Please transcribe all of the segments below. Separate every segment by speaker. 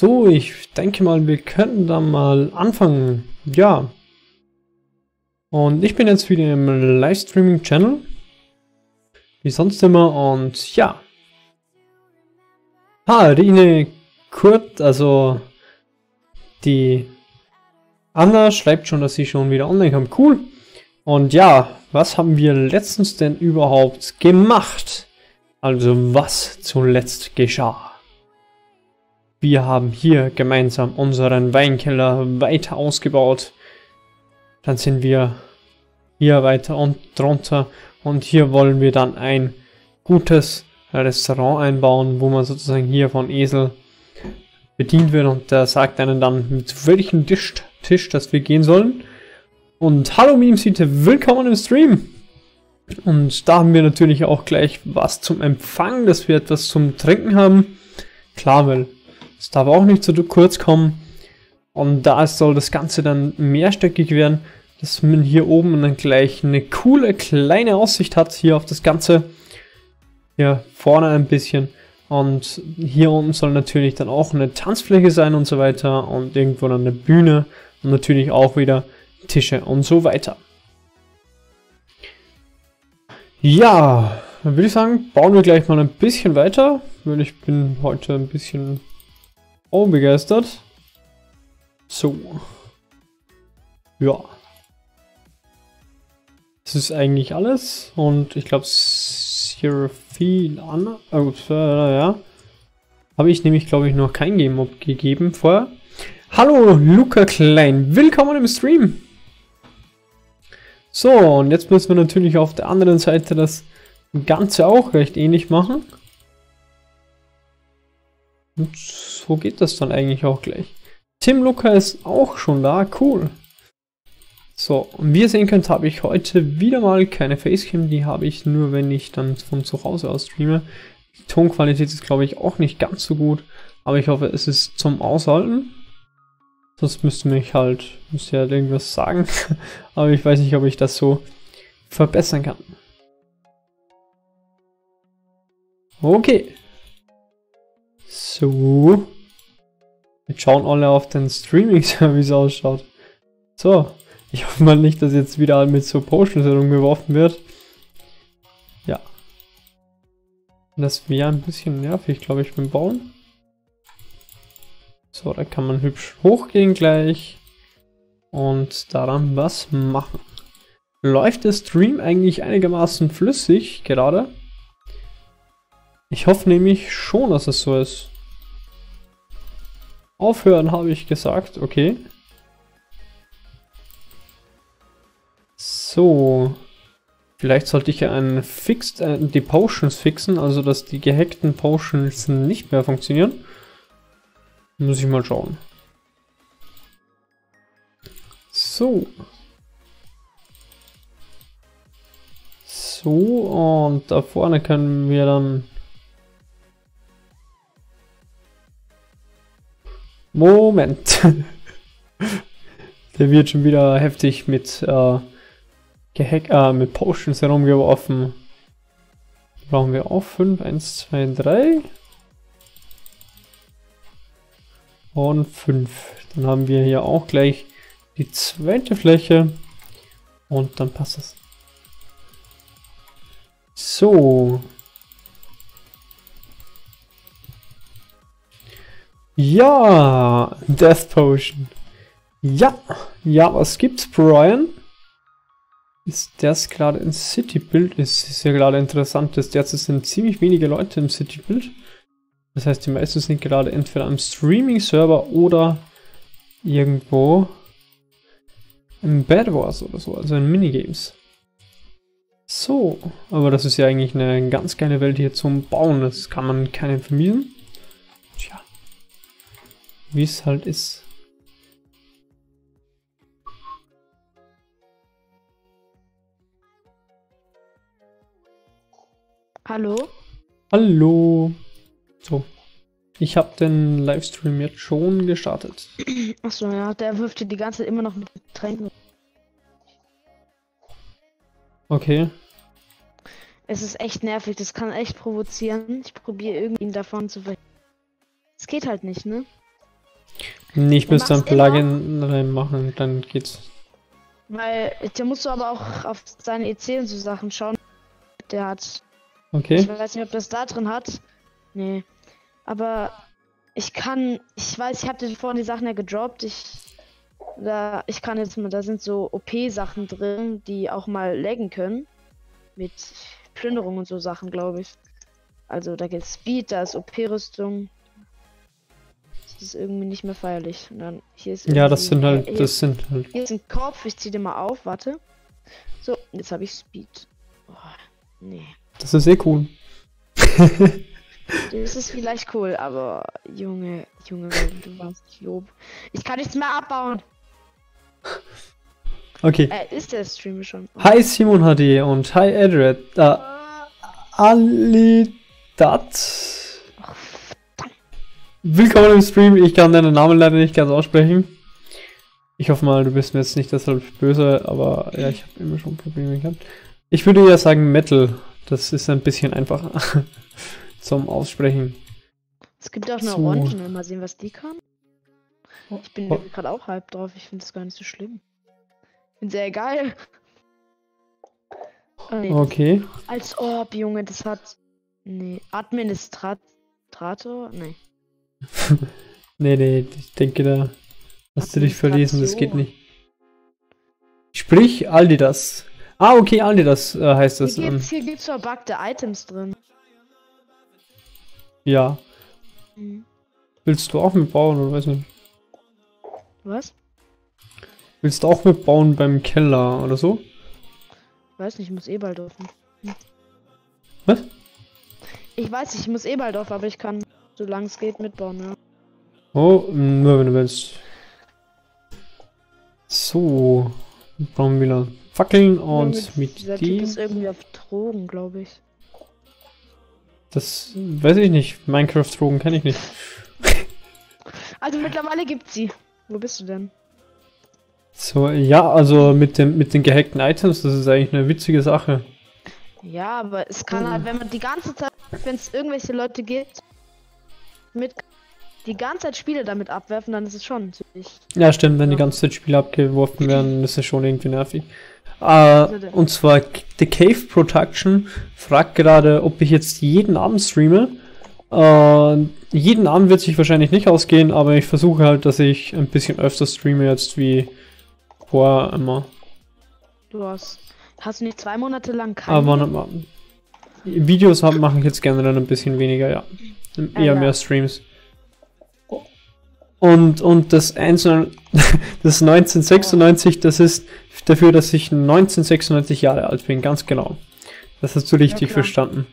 Speaker 1: So, ich denke mal, wir könnten dann mal anfangen. Ja. Und ich bin jetzt wieder im Livestreaming-Channel. Wie sonst immer. Und ja. Rine Kurt, also die Anna schreibt schon, dass sie schon wieder online kommt. Cool. Und ja, was haben wir letztens denn überhaupt gemacht? Also was zuletzt geschah? Wir haben hier gemeinsam unseren Weinkeller weiter ausgebaut. Dann sind wir hier weiter und drunter. Und hier wollen wir dann ein gutes Restaurant einbauen, wo man sozusagen hier von Esel bedient wird. Und der sagt einem dann, mit welchem Tisch das wir gehen sollen. Und hallo Memesite, willkommen im Stream. Und da haben wir natürlich auch gleich was zum Empfang, dass wir etwas zum Trinken haben. Klar, weil es darf auch nicht zu kurz kommen. Und da soll das Ganze dann mehrstöckig werden, dass man hier oben dann gleich eine coole kleine Aussicht hat hier auf das Ganze. Hier vorne ein bisschen. Und hier unten soll natürlich dann auch eine Tanzfläche sein und so weiter. Und irgendwo dann eine Bühne. Und natürlich auch wieder Tische und so weiter. Ja, dann würde ich sagen, bauen wir gleich mal ein bisschen weiter. Weil ich bin heute ein bisschen begeistert. So. Ja. Das ist eigentlich alles. Und ich glaube, Seraphine Anna. Ja. Habe ich nämlich, glaube ich, noch kein Game-Mob gegeben vorher. Hallo, Luca Klein. Willkommen im Stream. So, und jetzt müssen wir natürlich auf der anderen Seite das Ganze auch recht ähnlich machen. Und so geht das dann eigentlich auch gleich. Tim Luca ist auch schon da, cool. So, und wie ihr sehen könnt, habe ich heute wieder mal keine Facecam, die habe ich nur, wenn ich dann von zu Hause aus streame. Die Tonqualität ist, glaube ich, auch nicht ganz so gut, aber ich hoffe, es ist zum Aushalten. Sonst müsste ihr halt irgendwas sagen, aber ich weiß nicht, ob ich das so verbessern kann. Okay. So. Jetzt schauen alle auf den Streaming-Service ausschaut. So. Ich hoffe mal nicht, dass jetzt wieder mit so Potions herumgeworfen wird. Ja. Das wäre ein bisschen nervig, glaube ich, beim Bauen. So, da kann man hübsch hochgehen gleich. Und daran was machen. Läuft der Stream eigentlich einigermaßen flüssig gerade? Ich hoffe nämlich schon, dass es so ist. Aufhören habe ich gesagt, okay. So. Vielleicht sollte ich ja die Potions fixen, also dass die gehackten Potions nicht mehr funktionieren. Muss ich mal schauen. So. So, und da vorne können wir dann... Moment. Der wird schon wieder heftig mit mit Potions herumgeworfen. Brauchen wir auch 5, 1, 2, 3. Und 5. Dann haben wir hier auch gleich die zweite Fläche. Und dann passt es. So. Ja, Death Potion. Ja, was gibt's, Brian? Ist das gerade ein City-Build? Ist ja gerade interessant, dass derzeit sind ziemlich wenige Leute im City-Build. Das heißt, die meisten sind gerade entweder am Streaming-Server oder irgendwo im Bed Wars oder so, also in Minigames. So, aber das ist ja eigentlich eine ganz geile Welt hier zum Bauen, das kann man keinen vermiesen. Tja, wie es halt ist.
Speaker 2: Hallo?
Speaker 1: Hallo. So, ich habe den Livestream jetzt schon gestartet.
Speaker 2: Achso, ja, der wirft dir die ganze Zeit immer noch mit Getränken.
Speaker 1: Okay.
Speaker 2: Es ist echt nervig, das kann echt provozieren. Ich probiere irgendwie ihn davon zu verhindern. Es geht halt nicht, ne?
Speaker 1: Nee, ich
Speaker 2: Der
Speaker 1: müsste ein
Speaker 2: macht's immer.
Speaker 1: Plugin reinmachen, dann geht's.
Speaker 2: Weil, da musst du aber auch auf seine EC und so Sachen schauen. Der hat. Ich
Speaker 1: Okay.
Speaker 2: weiß nicht, ob das da drin hat. Nee. Aber ich weiß, ich habe dir vorhin die Sachen ja gedroppt. Ich kann jetzt mal, da sind so OP-Sachen drin, die auch mal laggen können. Mit Plünderung und so Sachen, glaube ich. Also da gibt's Speed, da ist OP-Rüstung. Das ist irgendwie nicht mehr feierlich. Und dann hier ist
Speaker 1: Ja, das sind
Speaker 2: irgendwie-
Speaker 1: halt, das sind halt.
Speaker 2: Hier ist ein Kopf, ich zieh den mal auf, warte. So, jetzt habe ich Speed. Oh, nee.
Speaker 1: Das ist eh cool.
Speaker 2: Das ist vielleicht cool, aber Junge, du warst Lob. Ich kann nichts mehr abbauen.
Speaker 1: Okay.
Speaker 2: Ist der Stream schon?
Speaker 1: Hi Simon HD und hi Edred. Alidat.
Speaker 2: Ach,
Speaker 1: Willkommen im Stream. Ich kann deinen Namen leider nicht ganz aussprechen. Ich hoffe mal, du bist mir jetzt nicht deshalb böse, aber ja, ich habe immer schon Probleme gehabt. Ich würde ja sagen Metal. Das ist ein bisschen einfacher zum Aussprechen.
Speaker 2: es gibt auch eine
Speaker 1: So.
Speaker 2: Orange, mal sehen, was die kann. Ich bin
Speaker 1: Oh.
Speaker 2: gerade auch hype drauf, ich finde es gar nicht so schlimm. Ich finde sehr geil. Oh, nee.
Speaker 1: Okay.
Speaker 2: Als ob, Junge, das hat. Nee, Administrator? Nee.
Speaker 1: Nee, ich denke, da hast du dich verlesen, das geht
Speaker 2: Administration.
Speaker 1: nicht. Sprich Aldidas. Ah, okay, Aldidas heißt das.
Speaker 2: Hier gibt's verbuggte Items drin.
Speaker 1: Ja.
Speaker 2: Mhm.
Speaker 1: Willst du auch mitbauen oder weiß nicht?
Speaker 2: Was?
Speaker 1: Willst du auch mitbauen beim Keller oder so?
Speaker 2: Weiß nicht, ich muss eh bald offen.
Speaker 1: Was?
Speaker 2: Ich weiß, ich muss eh bald auf, aber ich kann, solange es geht, mitbauen, ja.
Speaker 1: Oh, nur wenn du willst. So. Wir brauchen wieder Fackeln und
Speaker 2: Junge,
Speaker 1: mit
Speaker 2: dieser Typ
Speaker 1: die.
Speaker 2: ist irgendwie auf Drogen, glaube ich.
Speaker 1: Das weiß ich nicht. Minecraft-Drogen kenne ich nicht.
Speaker 2: Also mittlerweile gibt's sie. Wo bist du denn?
Speaker 1: So, ja, also mit den gehackten Items, das ist eigentlich eine witzige Sache.
Speaker 2: Ja, aber es kann halt, wenn man die ganze Zeit, wenn es irgendwelche Leute gibt, mit die ganze Zeit Spiele damit abwerfen, dann ist es schon ziemlich.
Speaker 1: Ja, stimmt, wenn die
Speaker 2: Ja.
Speaker 1: ganze Zeit Spiele abgeworfen werden, ist das schon irgendwie nervig.
Speaker 2: der-
Speaker 1: Und zwar The Cave Production fragt gerade, ob ich jetzt jeden Abend streame. Jeden Abend wird sich wahrscheinlich nicht ausgehen, aber ich versuche halt, dass ich ein bisschen öfter streame jetzt wie vorher immer.
Speaker 2: Hast du nicht 2 Monate lang keine?
Speaker 1: Aber Videos mache ich jetzt gerne dann ein bisschen weniger, ja. Eher
Speaker 2: ja.
Speaker 1: mehr Streams. Und das 1996, das ist dafür, dass ich 1996 Jahre alt bin, ganz genau. Das hast du richtig
Speaker 2: klar.
Speaker 1: verstanden.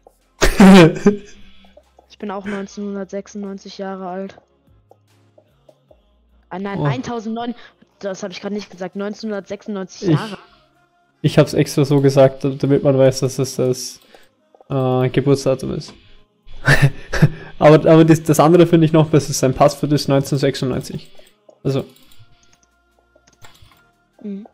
Speaker 2: Ich bin auch 1996 Jahre alt. Nein,
Speaker 1: Oh.
Speaker 2: 1009. Das habe ich gerade nicht gesagt. 1996 Jahre.
Speaker 1: Ich habe es extra so gesagt, damit man weiß, dass es das Geburtsdatum ist. aber das andere finde ich noch, dass es sein Passwort ist 1996. Also.
Speaker 2: Mhm.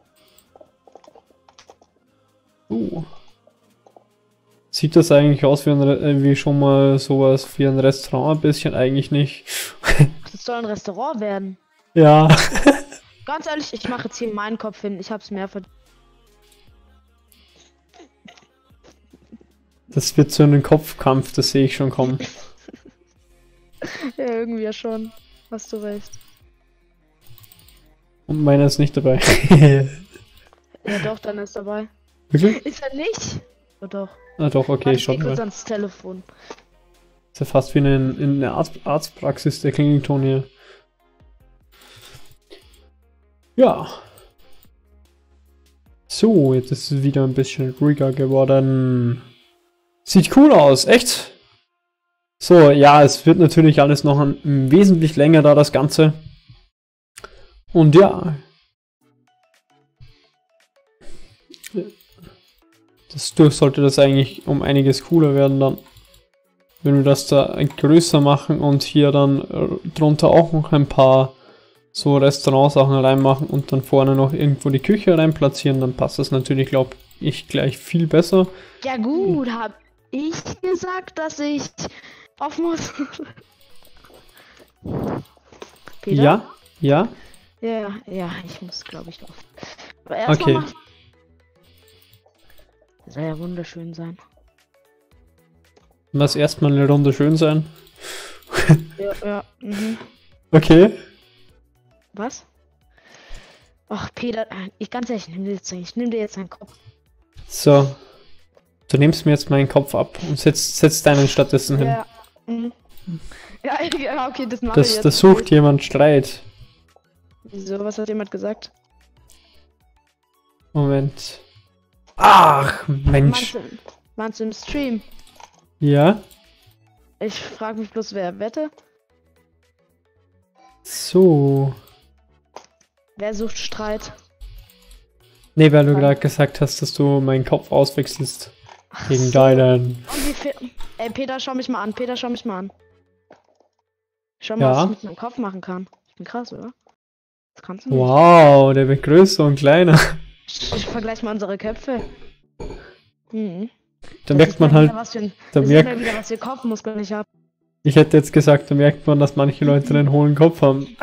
Speaker 1: Sieht das eigentlich aus wie schon mal sowas wie ein Restaurant? Ein bisschen eigentlich nicht.
Speaker 2: Das soll ein Restaurant werden.
Speaker 1: Ja.
Speaker 2: Ganz ehrlich, ich mache jetzt hier meinen Kopf hin. Ich hab's mehr verdient.
Speaker 1: Das wird so ein Kopfkampf, das sehe ich schon kommen.
Speaker 2: Ja, irgendwie ja schon. Hast du recht.
Speaker 1: Und meiner ist nicht dabei.
Speaker 2: Ja doch, dann ist dabei.
Speaker 1: Wirklich?
Speaker 2: Ist er nicht? Oh doch.
Speaker 1: Ah doch, okay,
Speaker 2: Warte,
Speaker 1: ich schau
Speaker 2: ich geh kurz
Speaker 1: mal.
Speaker 2: ans Telefon.
Speaker 1: Ist ja fast wie in einer Arztpraxis, der Klingelton hier. Ja. So, jetzt ist es wieder ein bisschen ruhiger geworden. Sieht cool aus, echt? So, ja, es wird natürlich alles noch wesentlich länger da, das Ganze. Und ja. Dadurch sollte das eigentlich um einiges cooler werden dann. Wenn wir das da größer machen und hier dann drunter auch noch ein paar so Restaurantsachen reinmachen und dann vorne noch irgendwo die Küche rein platzieren, dann passt das natürlich, glaube ich, gleich viel besser.
Speaker 2: Ja gut, hab ich gesagt, dass ich auf muss. Peter?
Speaker 1: Ja? Ja?
Speaker 2: Ja, ich muss, glaube ich, drauf. Aber erstmal
Speaker 1: Okay.
Speaker 2: mach ich... Das soll ja wunderschön sein.
Speaker 1: Lass erstmal eine Runde schön sein.
Speaker 2: Ja.
Speaker 1: Okay.
Speaker 2: Was? Ach, Peter, ganz ehrlich, ich nehm dir jetzt deinen Kopf.
Speaker 1: So. Du nimmst mir jetzt meinen Kopf ab und setzt deinen stattdessen hin.
Speaker 2: Ja. Ja, okay, das mache ich jetzt.
Speaker 1: Das sucht jemand Streit.
Speaker 2: Wieso? Was hat jemand gesagt?
Speaker 1: Moment. Ach, Mensch.
Speaker 2: Meinst du im Stream?
Speaker 1: Ja?
Speaker 2: Ich frage mich bloß, wer wette?
Speaker 1: So.
Speaker 2: Wer sucht Streit?
Speaker 1: Nee, weil du gerade gesagt hast, dass du meinen Kopf auswechselst. Gegen deinen.
Speaker 2: Und wie viel... Ey, Peter, schau mich mal an. Schau mal,
Speaker 1: Ja.
Speaker 2: was ich mit meinem Kopf machen kann. Ich bin krass, oder? Das kannst du nicht.
Speaker 1: Wow, der wird größer und kleiner.
Speaker 2: Ich vergleich mal unsere Köpfe.
Speaker 1: Da merkt man halt,
Speaker 2: Was für Kopfmuskeln ich habe.
Speaker 1: ich hätte jetzt gesagt, da merkt man, dass manche Leute einen hohlen Kopf haben.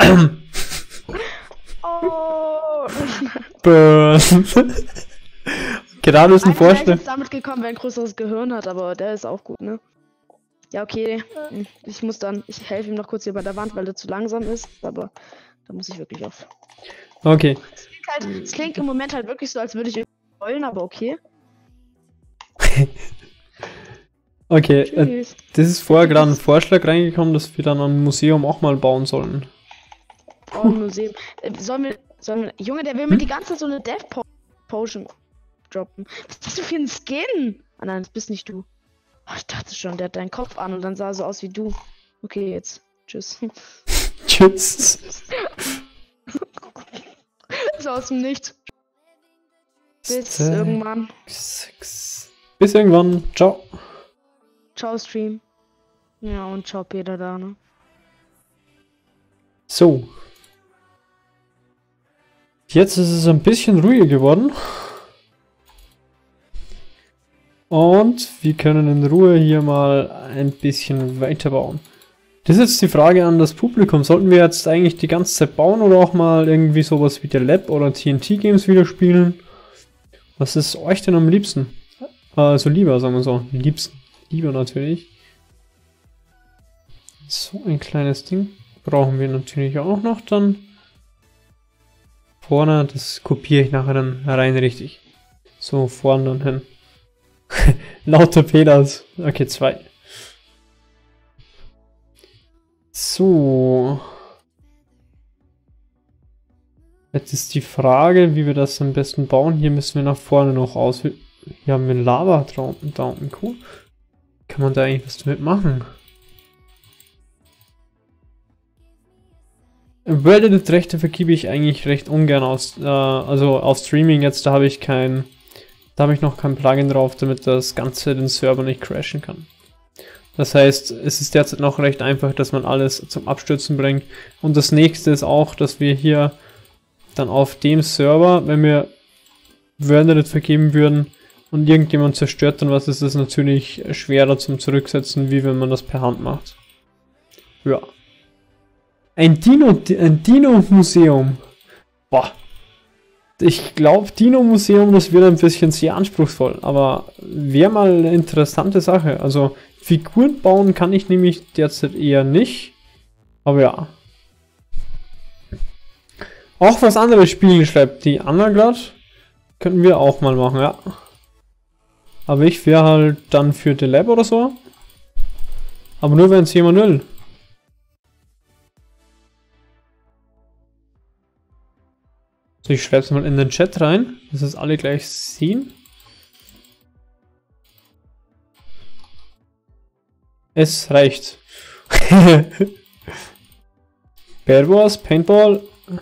Speaker 2: Oh!
Speaker 1: Burn. Gerade ist ein
Speaker 2: Einer wäre
Speaker 1: Vorschlag.
Speaker 2: jetzt damit gekommen, wer ein größeres Gehirn hat, aber der ist auch gut, ne? Ja, okay. Ich helfe ihm noch kurz hier bei der Wand, weil der zu langsam ist, aber da muss ich wirklich auf.
Speaker 1: Okay.
Speaker 2: Es klingt im Moment halt wirklich so, als würde ich irgendwie heulen, aber okay.
Speaker 1: Okay,
Speaker 2: Tschüss.
Speaker 1: das ist vorher gerade ein Vorschlag reingekommen, dass wir dann ein Museum auch mal bauen sollen.
Speaker 2: Oh, ein Museum. Sollen wir, Junge, der will mir die ganze Zeit so eine Death Potion droppen. Was ist das für ein Skin? Ah nein, das bist nicht du. Oh, ich dachte schon, der hat deinen Kopf an und dann sah er so aus wie du. Okay, jetzt. Tschüss.
Speaker 1: Tschüss.
Speaker 2: So aus dem Nichts. Bis irgendwann.
Speaker 1: Bis irgendwann. Ciao.
Speaker 2: Ciao, Stream. Ja, und ciao, Peter da, ne?
Speaker 1: So. Jetzt ist es ein bisschen ruhiger geworden. Und wir können in Ruhe hier mal ein bisschen weiterbauen. Das ist jetzt die Frage an das Publikum. Sollten wir jetzt eigentlich die ganze Zeit bauen oder auch mal irgendwie sowas wie der Lab oder TNT Games wieder spielen? Was ist euch denn am liebsten? Also lieber, sagen wir so. Liebsten. Lieber natürlich. So ein kleines Ding brauchen wir natürlich auch noch dann. Vorne, das kopiere ich nachher dann rein richtig. So, vorne dann hin. Lauter Peters. Okay, 2. So. Jetzt ist die Frage, wie wir das am besten bauen. Hier müssen wir nach vorne noch aus. Hier haben wir einen Lava-Traum da unten. Cool. Kann man da eigentlich was damit machen? World Edit Rechte vergebe ich eigentlich recht ungern aus. Also auf Streaming jetzt, da habe ich noch kein Plugin drauf, damit das Ganze den Server nicht crashen kann. Das heißt, es ist derzeit noch recht einfach, dass man alles zum Abstürzen bringt. Und das nächste ist auch, dass wir hier dann auf dem Server, wenn wir World Edit vergeben würden und irgendjemand zerstört dann was, ist es natürlich schwerer zum Zurücksetzen, wie wenn man das per Hand macht. Ja. Ein Dino-Museum. Boah. Ich glaube, Dino-Museum, das wird ein bisschen sehr anspruchsvoll, aber wäre mal eine interessante Sache. Also, Figuren bauen kann ich nämlich derzeit eher nicht. Aber ja. Auch was anderes spielen, schreibt die Anna gerade. Könnten wir auch mal machen, ja. Aber ich wäre halt dann für The Lab oder so. Aber nur wenn es jemand will. So, ich schreibe es mal in den Chat rein, dass es alle gleich sehen. Es reicht. Bear Wars, Paintball.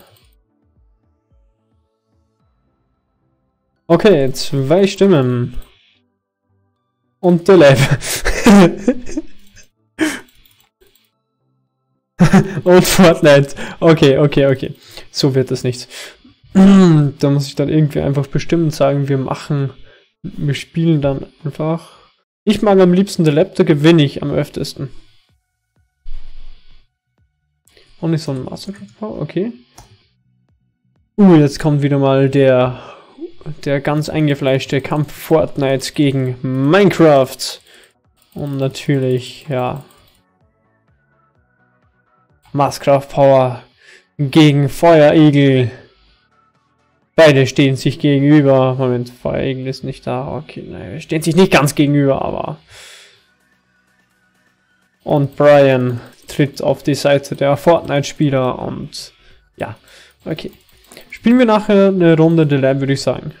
Speaker 1: Okay, 2 Stimmen. Und The Lab. Und Fortnite. Okay. So wird das nicht. Da muss ich dann irgendwie einfach bestimmt sagen, wir spielen dann einfach. Ich mag am liebsten The Lab, da gewinne ich am öftesten. Und nicht so ein Mastercraft Power, okay. Jetzt kommt wieder mal der ganz eingefleischte Kampf Fortnite gegen Minecraft. Und natürlich, ja, Mastercraft Power gegen Feuerigel. Beide stehen sich gegenüber. Moment, Feuerigel ist nicht da. Okay, nein, stehen sich nicht ganz gegenüber, aber... Und Brian tritt auf die Seite der Fortnite-Spieler und... Ja, okay. Spielen wir nachher eine Runde The Lab, würde ich sagen.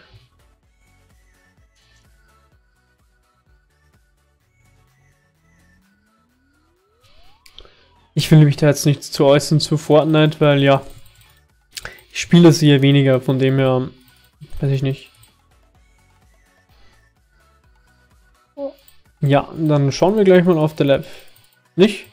Speaker 1: Ich will mich da jetzt nicht zu äußern zu Fortnite, weil ja, ich spiele es eher weniger, von dem her, weiß ich nicht. Ja, dann schauen wir gleich mal auf The Lab. Nicht?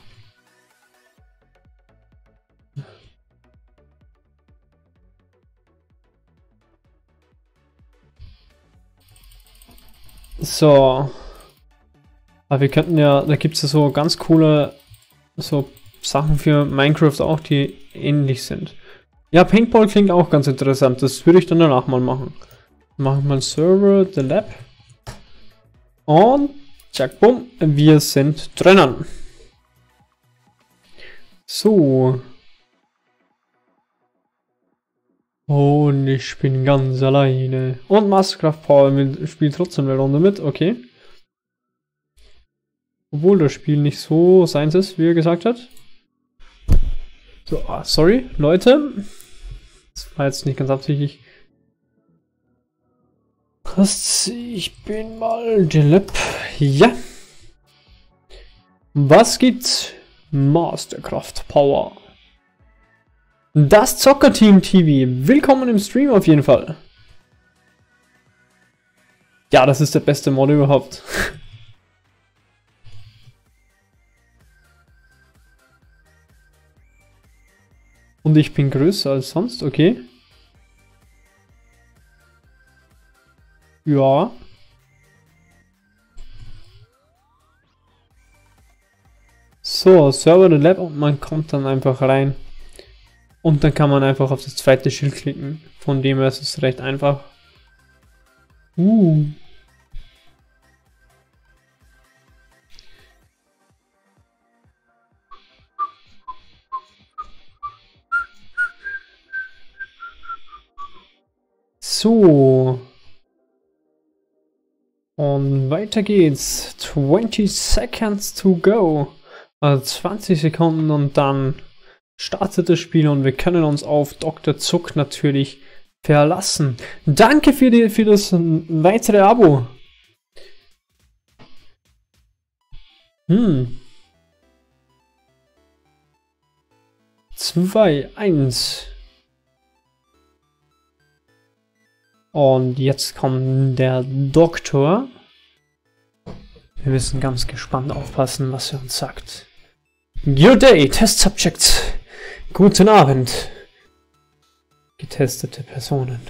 Speaker 1: So. Aber wir könnten ja, da gibt es ja so ganz coole so Sachen für Minecraft auch, die ähnlich sind. Ja, Paintball klingt auch ganz interessant. Das würde ich dann danach mal machen. Machen wir einen Server, The Lab. Und zack, bumm, wir sind drinnen. So. Und ich bin ganz alleine. Und Mastercraft Power spielt trotzdem eine Runde mit, okay. Obwohl das Spiel nicht so seins ist, wie er gesagt hat. So, sorry, Leute. Das war jetzt nicht ganz absichtlich. Ich bin mal The Lab. Ja. Was gibt's? Mastercraft Power. Das Zockerteam TV. Willkommen im Stream auf jeden Fall. Ja, das ist der beste Mod überhaupt. Und ich bin größer als sonst, okay. Ja. So, Server The Lab und man kommt dann einfach rein. Und dann kann man einfach auf das zweite Schild klicken. Von dem her ist es recht einfach. So. Und weiter geht's. 20 seconds to go. Also 20 Sekunden und dann startet das Spiel und wir können uns auf Dr. Zuck natürlich verlassen. Danke für das weitere Abo. 2, 1. Und jetzt kommt der Doktor. Wir müssen ganz gespannt aufpassen, was er uns sagt. Good day, Test Subjects. Guten Abend. Getestete Personen.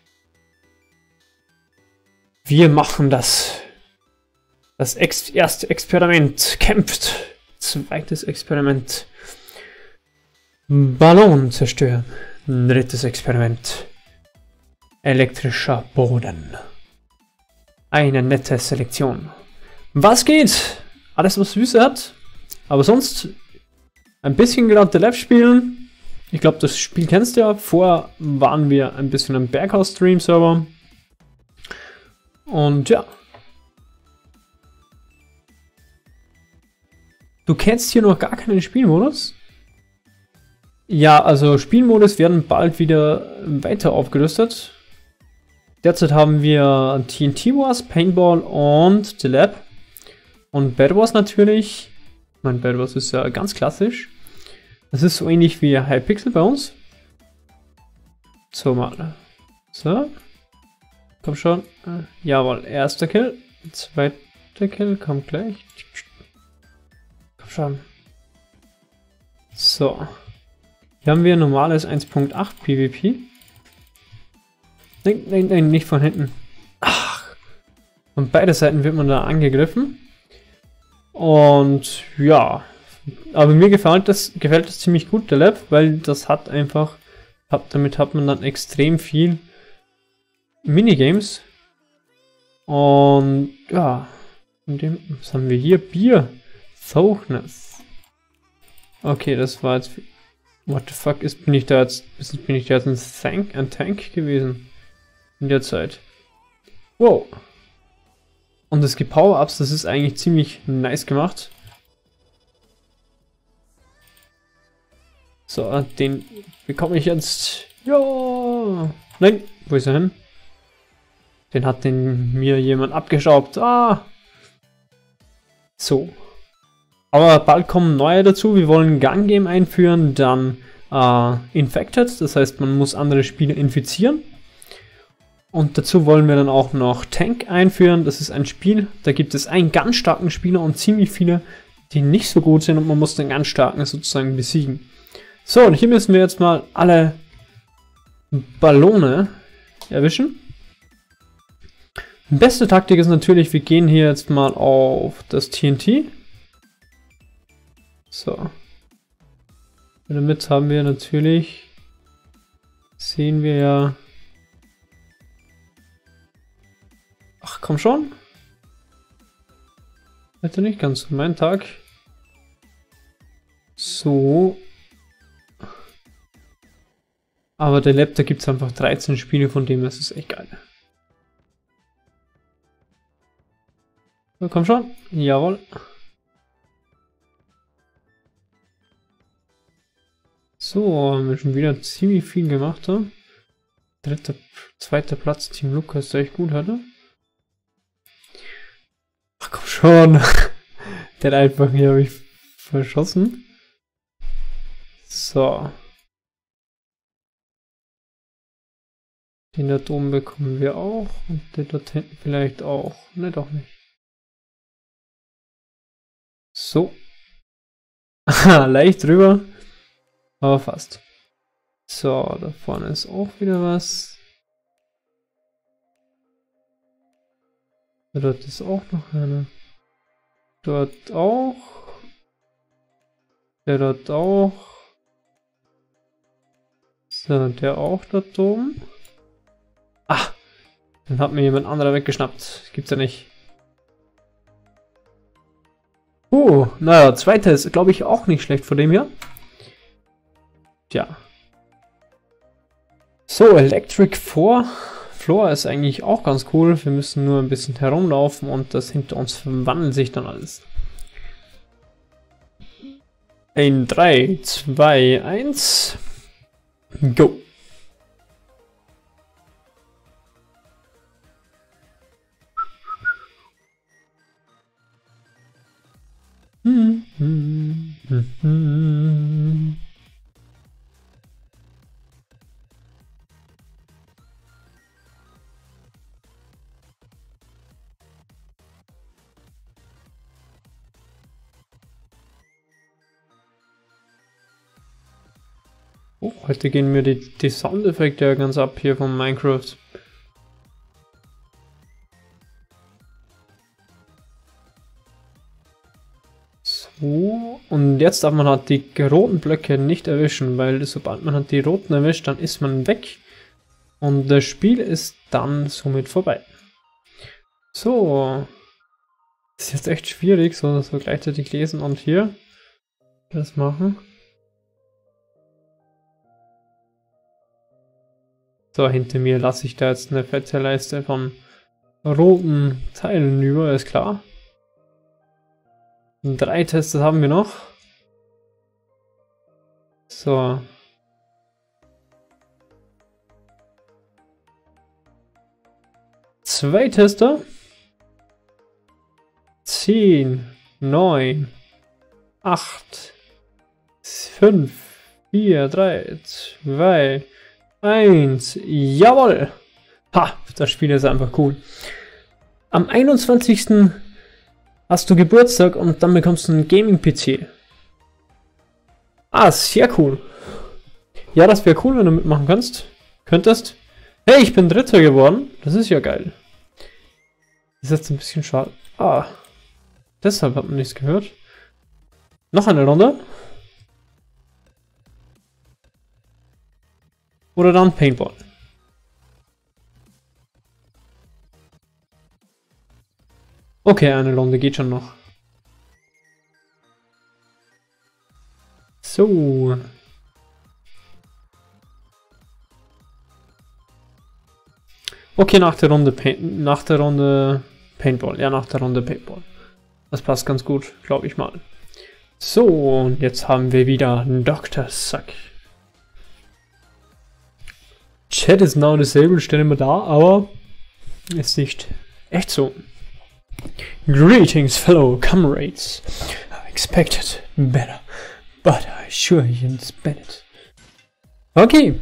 Speaker 1: Wir machen das. Das erste Experiment kämpft. Zweites Experiment. Ballon zerstören. Drittes Experiment. Elektrischer Boden. Eine nette Selektion. Was geht? Alles, was Süße hat. Aber sonst ein bisschen gerade The Lab spielen. Ich glaube, das Spiel kennst du ja. Vorher waren wir ein bisschen im Berghaus-Stream-Server. Und ja. Du kennst hier noch gar keinen Spielmodus? Ja, also Spielmodus werden bald wieder weiter aufgerüstet. Derzeit haben wir TNT Wars, Paintball und The Lab. Und Bad Wars natürlich. Ich meine, Bad Wars ist ja ganz klassisch. Das ist so ähnlich wie Hypixel bei uns. So mal. So. Komm schon. Jawohl, erster Kill. Zweiter Kill kommt gleich. Komm schon. So. Hier haben wir normales 1.8 PvP. Nein, nicht von hinten. Ach. Von beide Seiten wird man da angegriffen. Und ja, Aber mir gefällt das ziemlich gut, der Lab, weil das hat einfach, damit hat man dann extrem viel Minigames. Und ja, was haben wir hier? Bier. Sochnes. Okay, das war jetzt. What the fuck bin ich da jetzt ein Tank gewesen? In der Zeit. Wow. Und es gibt Power-Ups, das ist eigentlich ziemlich nice gemacht. So, den bekomme ich jetzt. Ja. Nein, wo ist er hin? Den hat mir jemand abgeschraubt. Ah. So. Aber bald kommen neue dazu. Wir wollen Gun Game einführen, dann Infected. Das heißt, man muss andere Spieler infizieren. Und dazu wollen wir dann auch noch Tank einführen. Das ist ein Spiel, da gibt es einen ganz starken Spieler und ziemlich viele, die nicht so gut sind. Und man muss den ganz starken sozusagen besiegen. So, und hier müssen wir jetzt mal alle Ballone erwischen. Die beste Taktik ist natürlich, wir gehen hier jetzt mal auf das TNT. So. Und damit haben wir natürlich, sehen wir ja. Ach, komm schon. Heute nicht ganz so mein Tag. So. Aber der Lab, da gibt es einfach 13 Spiele, von dem ist es echt geil. So, komm schon. Jawohl. So, haben wir schon wieder ziemlich viel gemacht. Zweiter Platz, Team Lukas, der echt gut hatte. Ach komm schon. Der hat einfach hier mich verschossen. So. Den da oben bekommen wir auch. Und den dort hinten vielleicht auch. Ne, doch nicht. So. Leicht drüber. Aber fast. So, da vorne ist auch wieder was. Dort ist auch noch eine. Dort auch. Der dort auch. So, der auch dort oben. Ah! Dann hat mir jemand anderer weggeschnappt. Gibt's ja nicht. Naja, zweiter ist, glaube ich, auch nicht schlecht von dem hier. Tja. So, Electric Floor ist eigentlich auch ganz cool. Wir müssen nur ein bisschen herumlaufen und das hinter uns verwandelt sich dann alles. In 3, 2, 1. Go! Oh, heute gehen mir die Soundeffekte ja ganz ab hier von Minecraft. So, und jetzt darf man halt die roten Blöcke nicht erwischen, weil sobald man halt die roten erwischt, dann ist man weg. Und das Spiel ist dann somit vorbei. So. Das ist jetzt echt schwierig, so gleichzeitig lesen und hier das machen. So, hinter mir lasse ich da jetzt eine fette Leiste von roten Teilen über, ist klar. 3 Tests haben wir noch. So. Zwei Tester. 10, 9, 8, 5, 4, 3, 2, 1. Jawohl! Ha, das Spiel ist einfach cool. Am 21. hast du Geburtstag und dann bekommst du einen Gaming-PC. Ah, sehr cool. Ja, das wäre cool, wenn du mitmachen könntest. Hey, ich bin Dritter geworden. Das ist ja geil. Das ist jetzt ein bisschen schade. Ah, deshalb hat man nichts gehört. Noch eine Runde? Oder dann Paintball? Okay, eine Runde geht schon noch. So. Okay, nach der Runde Paintball. Ja, nach der Runde Paintball. Das passt ganz gut, glaube ich mal. So, und jetzt haben wir wieder Dr. Suck. Chat ist now disabled, stehen immer da, aber ist nicht echt so. Greetings, fellow comrades. I expected better, but I assure you it's better. Okay.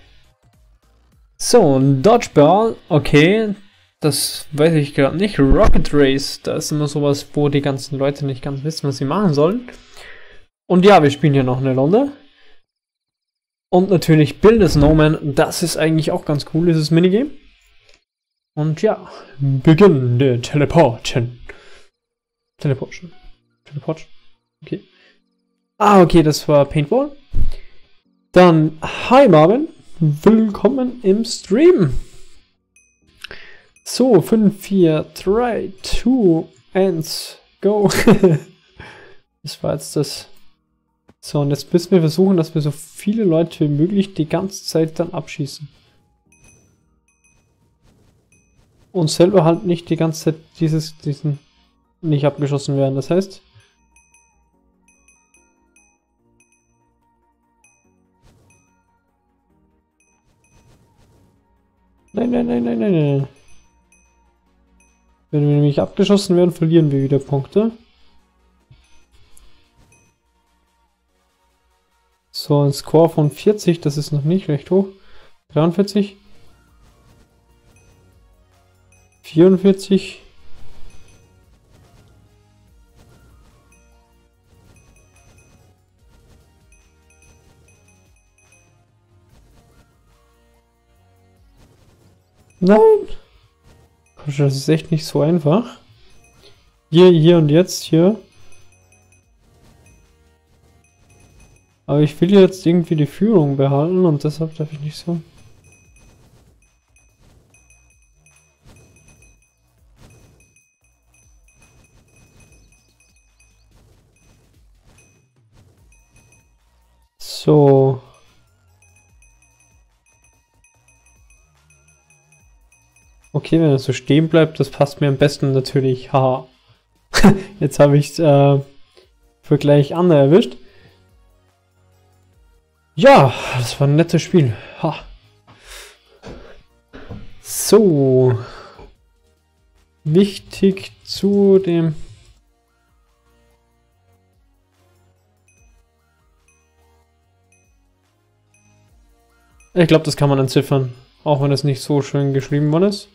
Speaker 1: So, Dodgeball, okay. Das weiß ich gerade nicht. Rocket Race, da ist immer sowas, wo die ganzen Leute nicht ganz wissen, was sie machen sollen. Und ja, wir spielen hier noch eine Runde. Und natürlich Build a Snowman, das ist eigentlich auch ganz cool, dieses Minigame. Und ja, Beginn der Teleportation. Teleportation. Okay. Ah, okay, das war Paintball. Dann, hi Marvin, willkommen im Stream. So, 5, 4, 3, 2, 1, go. Das war jetzt das. So, und jetzt müssen wir versuchen, dass wir so viele Leute wie möglich die ganze Zeit dann abschießen. Und selber halt nicht die ganze Zeit diesen nicht abgeschossen werden. Das heißt... Nein. Wenn wir nämlich abgeschossen werden, verlieren wir wieder Punkte. So, ein Score von 40, das ist noch nicht recht hoch. 43. 44. Nein! Das ist echt nicht so einfach. Hier und jetzt, hier. Aber ich will jetzt irgendwie die Führung behalten und deshalb darf ich nicht so. So. Okay, wenn er so stehen bleibt, das passt mir am besten natürlich. Haha. Jetzt habe ich für gleich Anna erwischt. Ja, das war ein nettes Spiel. Ha. So. Wichtig zu dem... Ich glaube, das kann man entziffern. Auch wenn es nicht so schön geschrieben worden ist.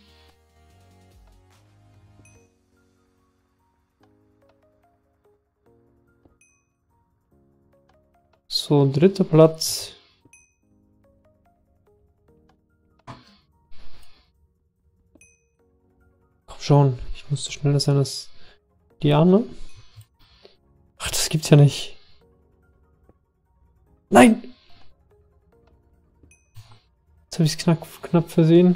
Speaker 1: So, dritter Platz. Komm schon, ich musste schneller sein als Diana. Ach, das gibt's ja nicht. Nein! Jetzt habe ich es knapp versehen.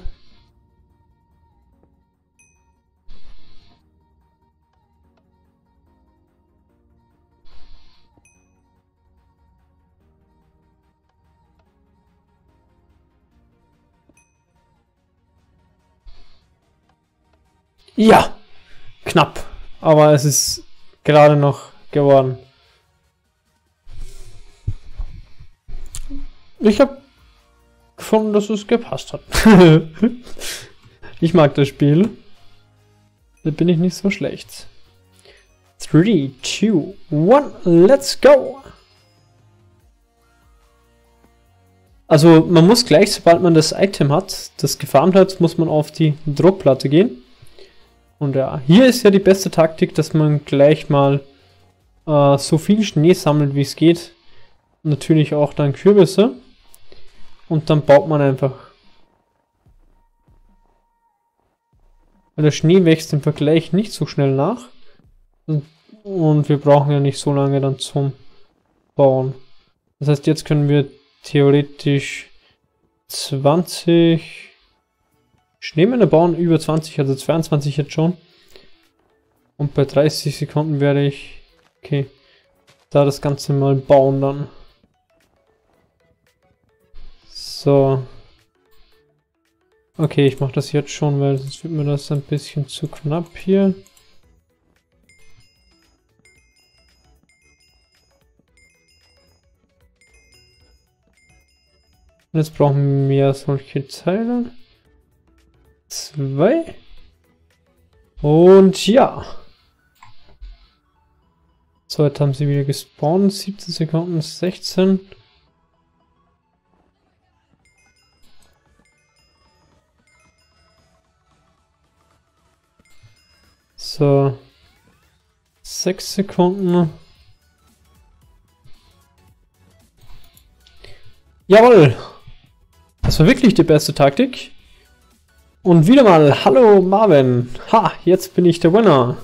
Speaker 1: Ja, knapp, aber es ist gerade noch geworden. Ich habe gefunden, dass es gepasst hat. Ich mag das Spiel. Da bin ich nicht so schlecht. 3, 2, 1, let's go! Also man muss gleich, sobald man das Item hat, das gefarmt hat, muss man auf die Druckplatte gehen. Und ja, hier ist ja die beste Taktik, dass man gleich mal so viel Schnee sammelt, wie es geht. Natürlich auch dann Kürbisse. Und dann baut man einfach. Weil der Schnee wächst im Vergleich nicht so schnell nach. Und wir brauchen ja nicht so lange dann zum Bauen. Das heißt, jetzt können wir theoretisch 20 Schneemänner bauen, über 20, also 22 jetzt schon. Und bei 30 Sekunden werde ich, okay, da das Ganze mal bauen dann. So. Okay, ich mache das jetzt schon, weil sonst wird mir das ein bisschen zu knapp hier. Und jetzt brauchen wir solche Teile. 2. Und ja. So, jetzt haben sie wieder gespawnt. 17 Sekunden, 16. So. 6 Sekunden. Jawohl! Das war wirklich die beste Taktik. Und wieder mal, hallo Marvin. Ha, jetzt bin ich der Winner.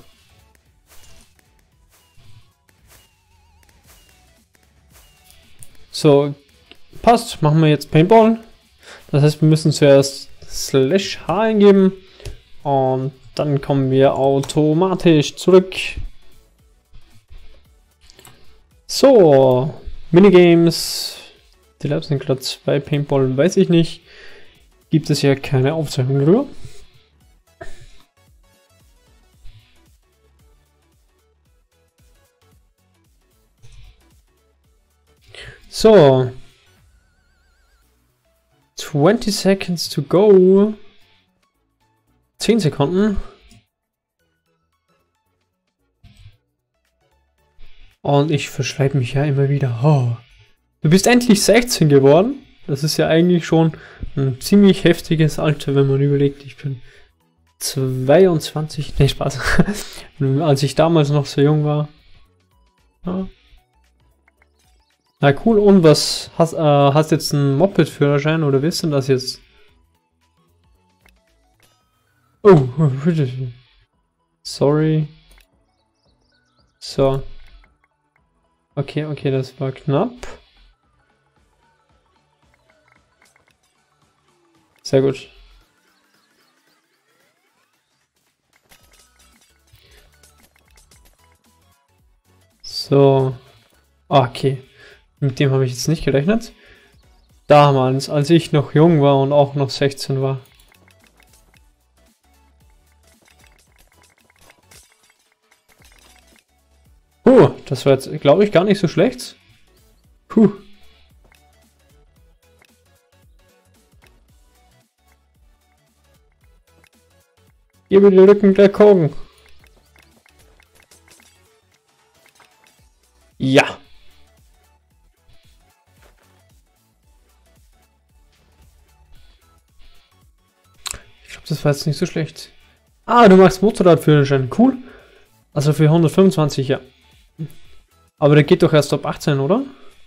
Speaker 1: So, passt. Machen wir jetzt Paintball. Das heißt, wir müssen zuerst /h eingeben. Und dann kommen wir automatisch zurück. So, Minigames. Die Labs sind gerade 2 Paintball, weiß ich nicht. Gibt es ja keine Aufzeichnung drüber. So. 20 seconds to go. 10 Sekunden. Und ich verschreibe mich ja immer wieder. Oh. Du bist endlich 16 geworden. Das ist ja eigentlich schon ein ziemlich heftiges Alter, wenn man überlegt, ich bin 22. Nee, Spaß. Als ich damals noch so jung war. Ja. Na cool, und was hast jetzt einen Moped-Führerschein oder willst du das jetzt? Oh, sorry. So. Okay, okay, das war knapp. Sehr gut. So. Okay. Mit dem habe ich jetzt nicht gerechnet. Damals, als ich noch jung war und auch noch 16 war. Das war jetzt, glaube ich, gar nicht so schlecht. Gebe die Rückendeckung. Ja. Ich glaube, das war jetzt nicht so schlecht. Ah, du machst Motorradführerschein. Cool. Also für 125, ja. Aber der geht doch erst ab 18, oder?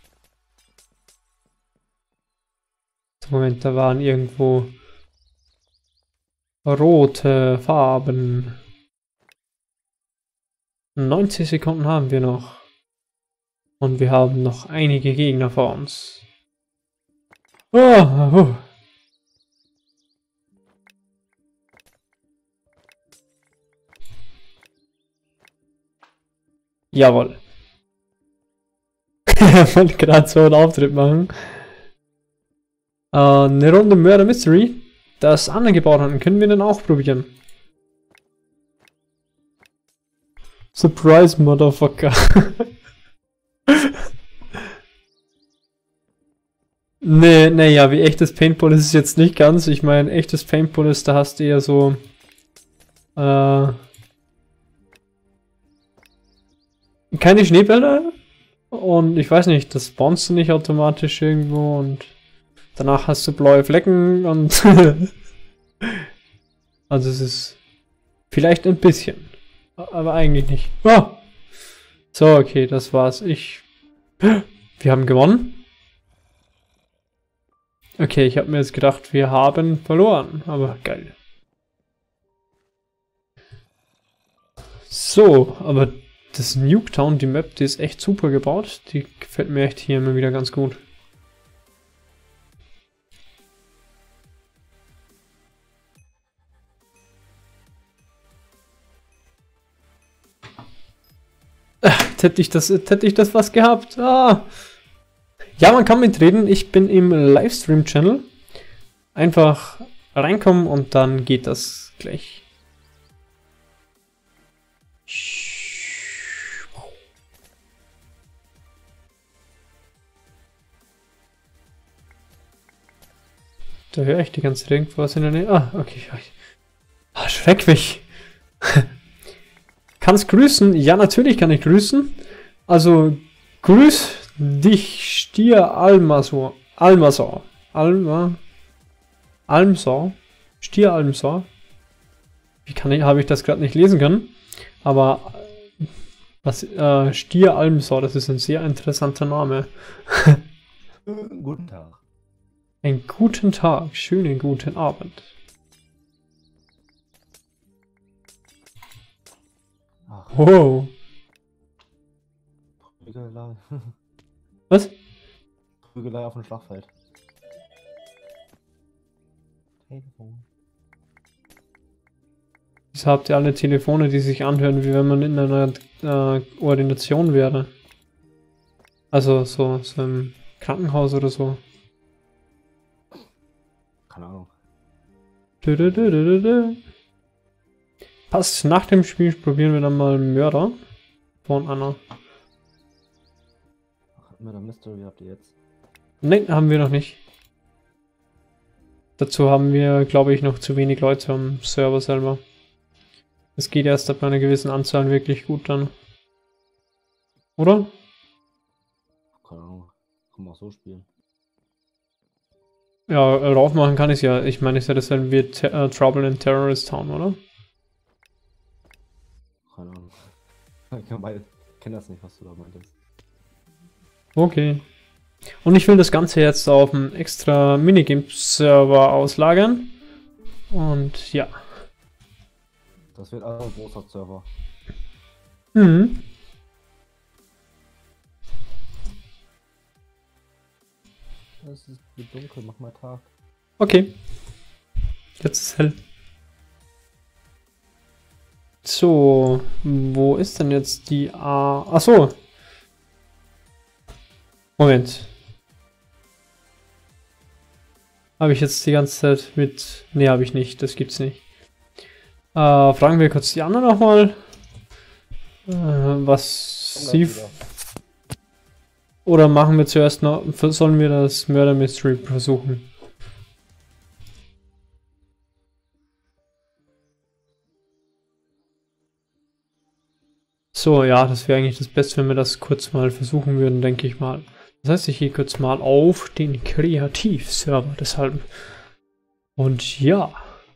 Speaker 1: Moment, da waren irgendwo rote Farben. 90 Sekunden haben wir noch. Und wir haben noch einige Gegner vor uns. Oh. Jawohl. Ich wollte gerade so einen Auftritt machen. Eine Runde Murder Mystery. Das andere gebaut haben, können wir dann auch probieren. Surprise, Motherfucker. Nee, ja, wie echtes Paintball ist es jetzt nicht ganz. Ich meine, echtes Paintball ist, da hast du eher so keine Schneebälle. Und ich weiß nicht, das spawnst du nicht automatisch irgendwo und danach hast du blaue Flecken und also es ist vielleicht ein bisschen, aber eigentlich nicht. Oh. So, okay, das war's. Wir haben gewonnen. Okay, ich habe mir jetzt gedacht, wir haben verloren, aber geil. So, aber Das Nuketown, die Map, die ist echt super gebaut. Die gefällt mir echt hier immer wieder ganz gut. Hätte ich das was gehabt. Ah. Ja, man kann mitreden. Ich bin im Livestream-Channel. Einfach reinkommen und dann geht das gleich. Da höre ich die ganze Zeit irgendwas in der Nähe. Ah, okay. Ah, schreck mich. Kannst grüßen? Ja, natürlich kann ich grüßen. Also, grüß dich, Stier Almasor. Stier Almsor. Habe ich das gerade nicht lesen können. Aber, Stier Almsor, das ist ein sehr interessanter Name.
Speaker 3: Guten Tag.
Speaker 1: Einen guten Tag, schönen guten Abend.
Speaker 3: Ach,
Speaker 1: Wow.
Speaker 3: Prügelei.
Speaker 1: Was?
Speaker 3: Prügelei auf dem Schlachtfeld. Telefon.
Speaker 1: Wieso habt ihr alle Telefone, die sich anhören, wie wenn man in einer Ordination wäre? Also so im Krankenhaus oder so.
Speaker 3: Keine Ahnung.
Speaker 1: Passt, nach dem Spiel probieren wir dann mal Mörder von Anna.
Speaker 3: Ach, Murder Mystery habt ihr jetzt?
Speaker 1: Nein, haben wir noch nicht. Dazu haben wir, glaube ich, noch zu wenig Leute am Server selber. Es geht erst ab einer gewissen Anzahl wirklich gut dann. Oder?
Speaker 3: Keine Ahnung. Kann man auch so spielen.
Speaker 1: Ja, raufmachen kann ich ja. Ich meine, ist ja dasselbe wie Trouble in Terrorist Town, oder?
Speaker 3: Keine Ahnung. Ich kenne das nicht, was du da meintest.
Speaker 1: Okay. Und ich will das Ganze jetzt auf einen extra Minigame-Server auslagern. Und ja.
Speaker 3: Das wird also ein großer Server.
Speaker 1: Mhm.
Speaker 3: Es ist dunkel, mach mal Tag.
Speaker 1: Okay. Jetzt ist hell. So, wo ist denn jetzt die A? Achso. Moment. Habe ich jetzt die ganze Zeit mit... Ne, habe ich nicht. Das gibt's nicht. Fragen wir kurz die anderen nochmal. Was sie... Oder machen wir zuerst noch... Sollen wir das Murder Mystery versuchen? So, ja, das wäre eigentlich das Beste, wenn wir das kurz mal versuchen würden, denke ich mal. Das heißt, ich gehe kurz mal auf den Kreativ-Server, deshalb. Und ja.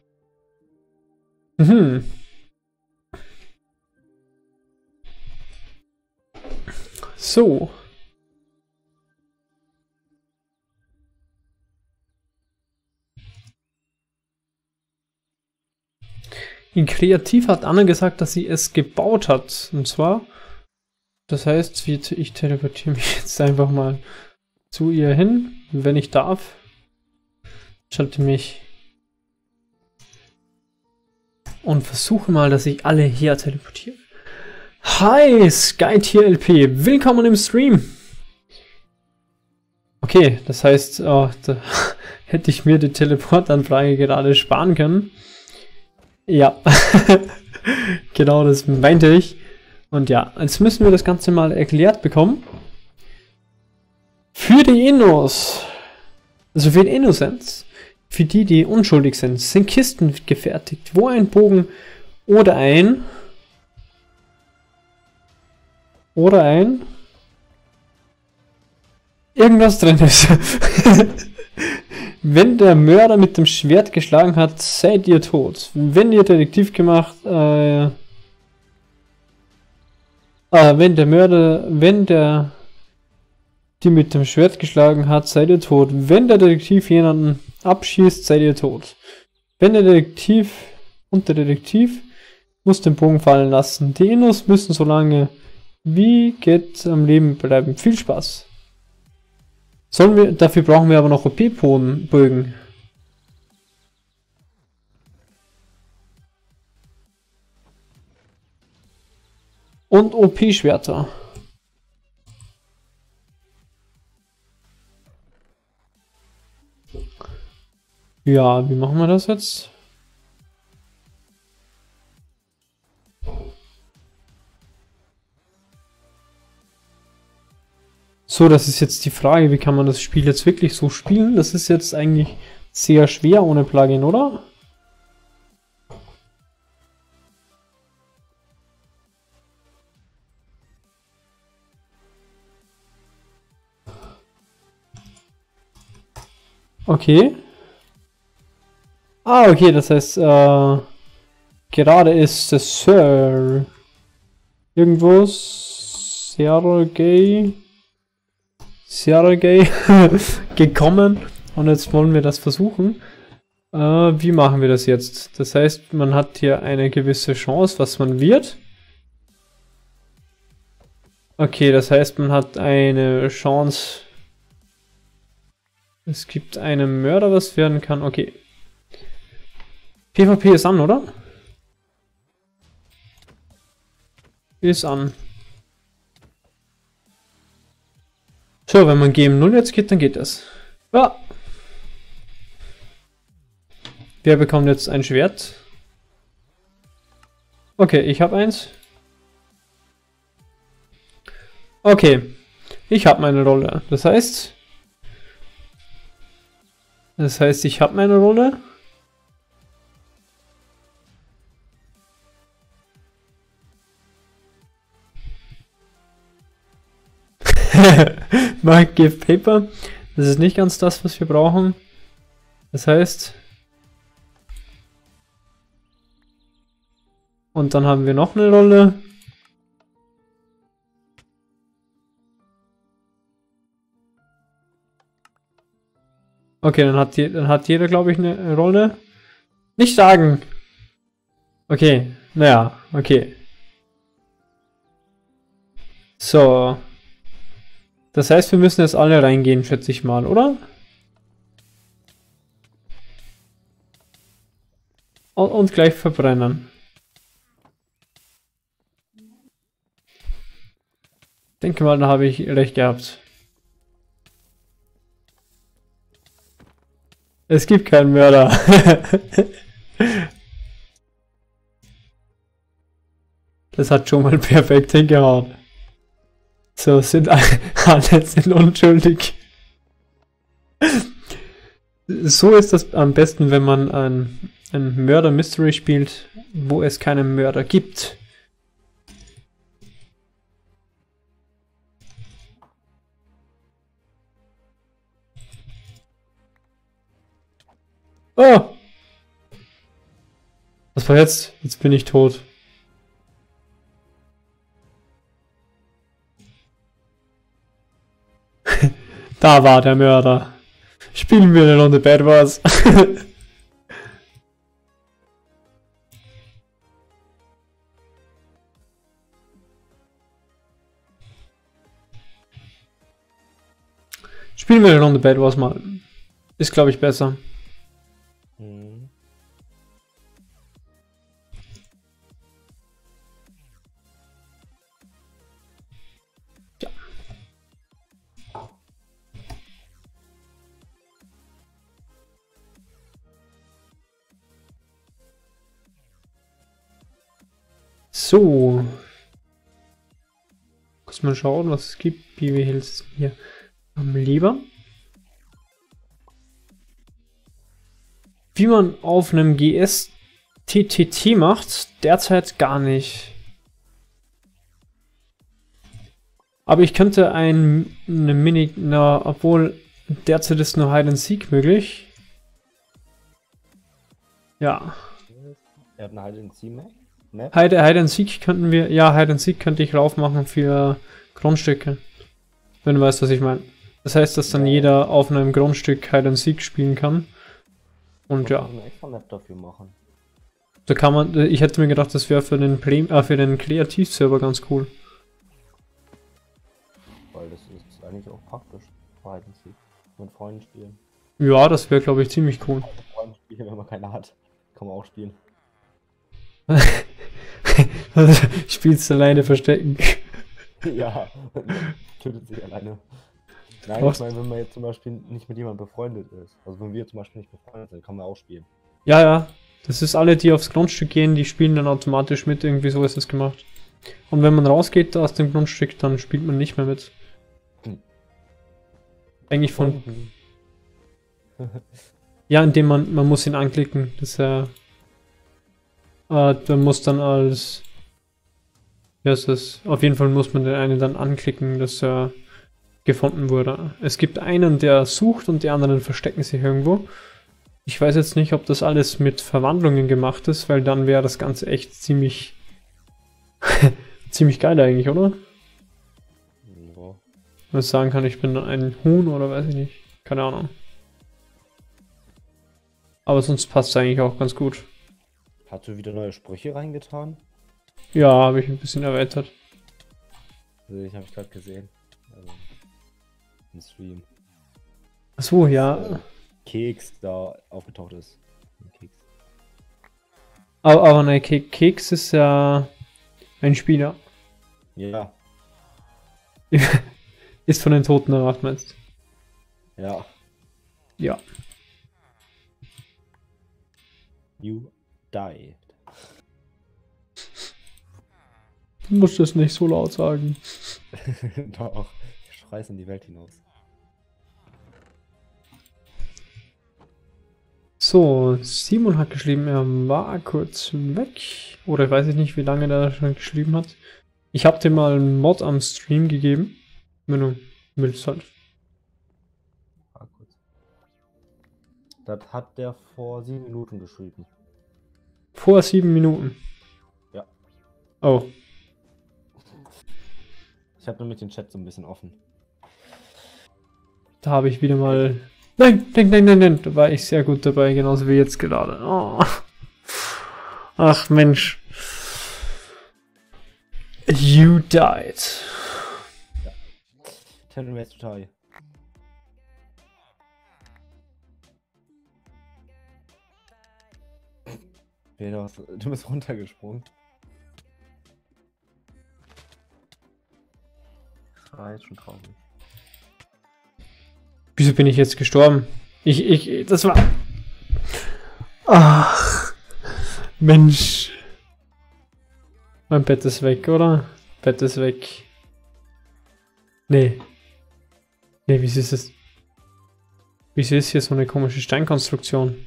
Speaker 1: So. In Kreativ hat Anna gesagt, dass sie es gebaut hat. Und zwar, das heißt, ich teleportiere mich jetzt einfach mal zu ihr hin, wenn ich darf. Schalte mich und versuche mal, dass ich alle her teleportiere. Hi, SkyTLP, willkommen im Stream. Okay, das heißt, da hätte ich mir die Teleportanfrage gerade sparen können. Ja, genau das meinte ich. Und ja, jetzt müssen wir das Ganze mal erklärt bekommen. Für die Innos, also für die Innocents, für die, die unschuldig sind Kisten gefertigt, wo ein Bogen oder ein irgendwas drin ist. Wenn der Mörder mit dem Schwert geschlagen hat, seid ihr tot. Wenn ihr Detektiv gemacht, wenn der die mit dem Schwert geschlagen hat, seid ihr tot. Wenn der Detektiv jemanden abschießt, seid ihr tot. Wenn der Detektiv muss den Bogen fallen lassen. Die Innos müssen so lange Wie geht am Leben bleiben? Viel Spaß. Dafür brauchen wir aber noch OP-Bögen. Und OP-Schwerter. Ja, wie machen wir das jetzt? So, das ist jetzt die Frage, wie kann man das Spiel jetzt wirklich so spielen? Das ist jetzt eigentlich sehr schwer ohne Plugin, oder? Okay. Ah, okay, das heißt, gerade ist das Sir irgendwo Sergei gekommen und jetzt wollen wir das versuchen. Wie machen wir das jetzt? Das heißt, man hat hier eine gewisse Chance, was man wird. Okay, das heißt, man hat eine Chance. Es gibt einen Mörder, was werden kann. Okay. PvP ist an, oder? Ist an. So, wenn man GM0 jetzt geht, dann geht das. Ja. Wer bekommt jetzt ein Schwert? Okay, ich habe eins. Okay. Ich habe meine Rolle. Das heißt, ich habe meine Rolle. Mark give paper. Das ist nicht ganz das, was wir brauchen. Das heißt. Und dann haben wir noch eine Rolle. Okay, dann hat jeder, glaube ich, eine Rolle. Nicht sagen! Okay, naja, okay. So. Das heißt, wir müssen jetzt alle reingehen, schätze ich mal, oder? Und gleich verbrennen. Ich denke mal, da habe ich recht gehabt. Es gibt keinen Mörder. Das hat schon mal perfekt hingehauen. So, alle sind unschuldig. So ist das am besten, wenn man ein Mörder-Mystery spielt, wo es keinen Mörder gibt. Oh! Was war jetzt? Jetzt bin ich tot. Da war der Mörder. Spielen wir eine Runde Bad Wars. Spielen wir eine Runde Bad Wars mal. Ist, glaube ich, besser.
Speaker 3: Mhm.
Speaker 1: Ja. So. Muss mal schauen, was es gibt. Wie wir jetzt hier am Leber. Wie man auf einem GS-TTT macht, derzeit gar nicht. Aber ich könnte eine Mini... Na, obwohl derzeit ist nur Hide and Seek möglich. Ja.
Speaker 3: Er hat eine Hide and Seek Map.
Speaker 1: Hide and Seek könnten wir... Ja, Hide and Seek könnte ich rauf machen für Grundstücke. Wenn du weißt, was ich meine. Das heißt, dass dann jeder auf einem Grundstück Hide and Seek spielen kann. Und ja.
Speaker 3: Eine extra Map dafür machen.
Speaker 1: Da kann man, ich hätte mir gedacht, das wäre für den Kreativserver ganz cool.
Speaker 3: eigentlich auch praktisch. Verhalten sie. Mit Freunden spielen.
Speaker 1: Ja, das wäre, glaube ich, ziemlich cool.
Speaker 3: Mit Freunden spielen, wenn man keine hat. Kann man auch spielen.
Speaker 1: Spielst alleine verstecken.
Speaker 3: Ja, tötet sich alleine. Nein,
Speaker 1: Was?
Speaker 3: ich meine, wenn man jetzt zum Beispiel nicht mit jemandem befreundet ist. Also wenn wir zum Beispiel nicht befreundet sind, kann man auch spielen.
Speaker 1: Ja, ja. Das ist alle, die aufs Grundstück gehen, die spielen dann automatisch mit. Irgendwie so ist es gemacht. Und wenn man rausgeht aus dem Grundstück, dann spielt man nicht mehr mit.
Speaker 3: Hm.
Speaker 1: Eigentlich von... Ja, indem man muss ihn anklicken. Das ist ja... man muss dann als... Ja, ist das... Auf jeden Fall muss man den einen dann anklicken, dass er gefunden wurde. Es gibt einen, der sucht und die anderen verstecken sich irgendwo. Ich weiß jetzt nicht, ob das alles mit Verwandlungen gemacht ist, weil dann wäre das Ganze echt ziemlich... ziemlich geil eigentlich, oder?
Speaker 3: Ja.
Speaker 1: Wenn ich sagen kann, ich bin ein Huhn oder weiß ich nicht. Keine Ahnung. Aber sonst passt es eigentlich auch ganz gut.
Speaker 3: Hast du wieder neue Sprüche reingetan?
Speaker 1: Ja, habe ich ein bisschen erweitert.
Speaker 3: Also ich habe ich gerade gesehen. Also, im Stream.
Speaker 1: Achso, ja.
Speaker 3: Keks da aufgetaucht ist. Ein Keks.
Speaker 1: Aber ne, Keks ist ja ein Spieler.
Speaker 3: Ja,
Speaker 1: Ist von den Toten erwacht, meinst du?
Speaker 3: ja.
Speaker 1: Ja.
Speaker 3: You died.
Speaker 1: Du musst es nicht so laut sagen.
Speaker 3: Doch, ich schrei's in die Welt hinaus.
Speaker 1: So, Simon hat geschrieben, er war kurz weg. Oder ich weiß nicht, wie lange der schon geschrieben hat. Ich habe dir mal einen Mod am Stream gegeben. Wenn du willst halt.
Speaker 3: Ah, kurz. Das hat der vor 7 Minuten geschrieben.
Speaker 1: Vor 7 Minuten.
Speaker 3: Ja.
Speaker 1: Oh.
Speaker 3: Ich habe nämlich den Chat so ein bisschen offen.
Speaker 1: Da habe ich wieder mal... Nein, nein, nein, nein, nein. Da war ich sehr gut dabei, genauso wie jetzt gerade. Oh. Ach Mensch. You died.
Speaker 3: Tell me to die. Du bist runtergesprungen. Das war jetzt schon traurig.
Speaker 1: Wieso bin ich jetzt gestorben? Das war... Ach. Mensch. Mein Bett ist weg, oder? Bett ist weg. Nee. Nee, wieso ist es... Wieso ist hier so eine komische Steinkonstruktion?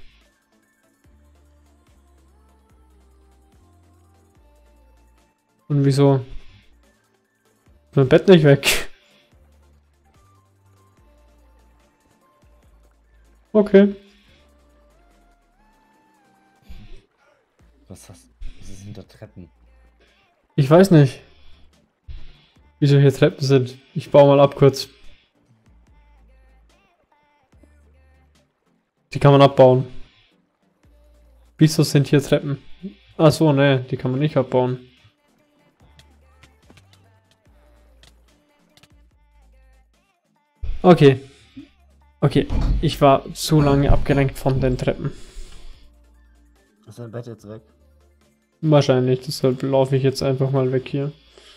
Speaker 1: Und wieso... ist mein Bett nicht weg? Okay.
Speaker 3: Was sind da Treppen?
Speaker 1: Ich weiß nicht. Wieso hier Treppen sind. Ich baue mal ab kurz. Die kann man abbauen. Wieso sind hier Treppen? Achso, ne, die kann man nicht abbauen. Okay. Okay, ich war zu lange abgelenkt von den Treppen.
Speaker 3: Ist dein Bett jetzt weg?
Speaker 1: Wahrscheinlich, deshalb laufe ich jetzt einfach mal weg hier.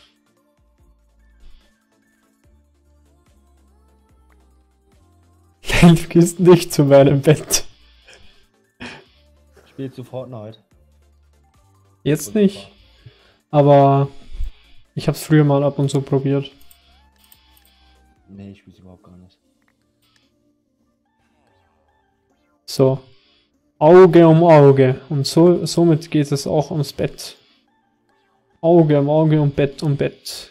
Speaker 1: Gehst nicht zu meinem Bett.
Speaker 3: Spielst du Fortnite?
Speaker 1: Jetzt nicht. Aber ich habe es früher mal ab und zu probiert.
Speaker 3: Nee, ich spiel's überhaupt gar nicht.
Speaker 1: So. Auge um Auge. Und somit geht es auch ums Bett. Auge um Auge und Bett um Bett.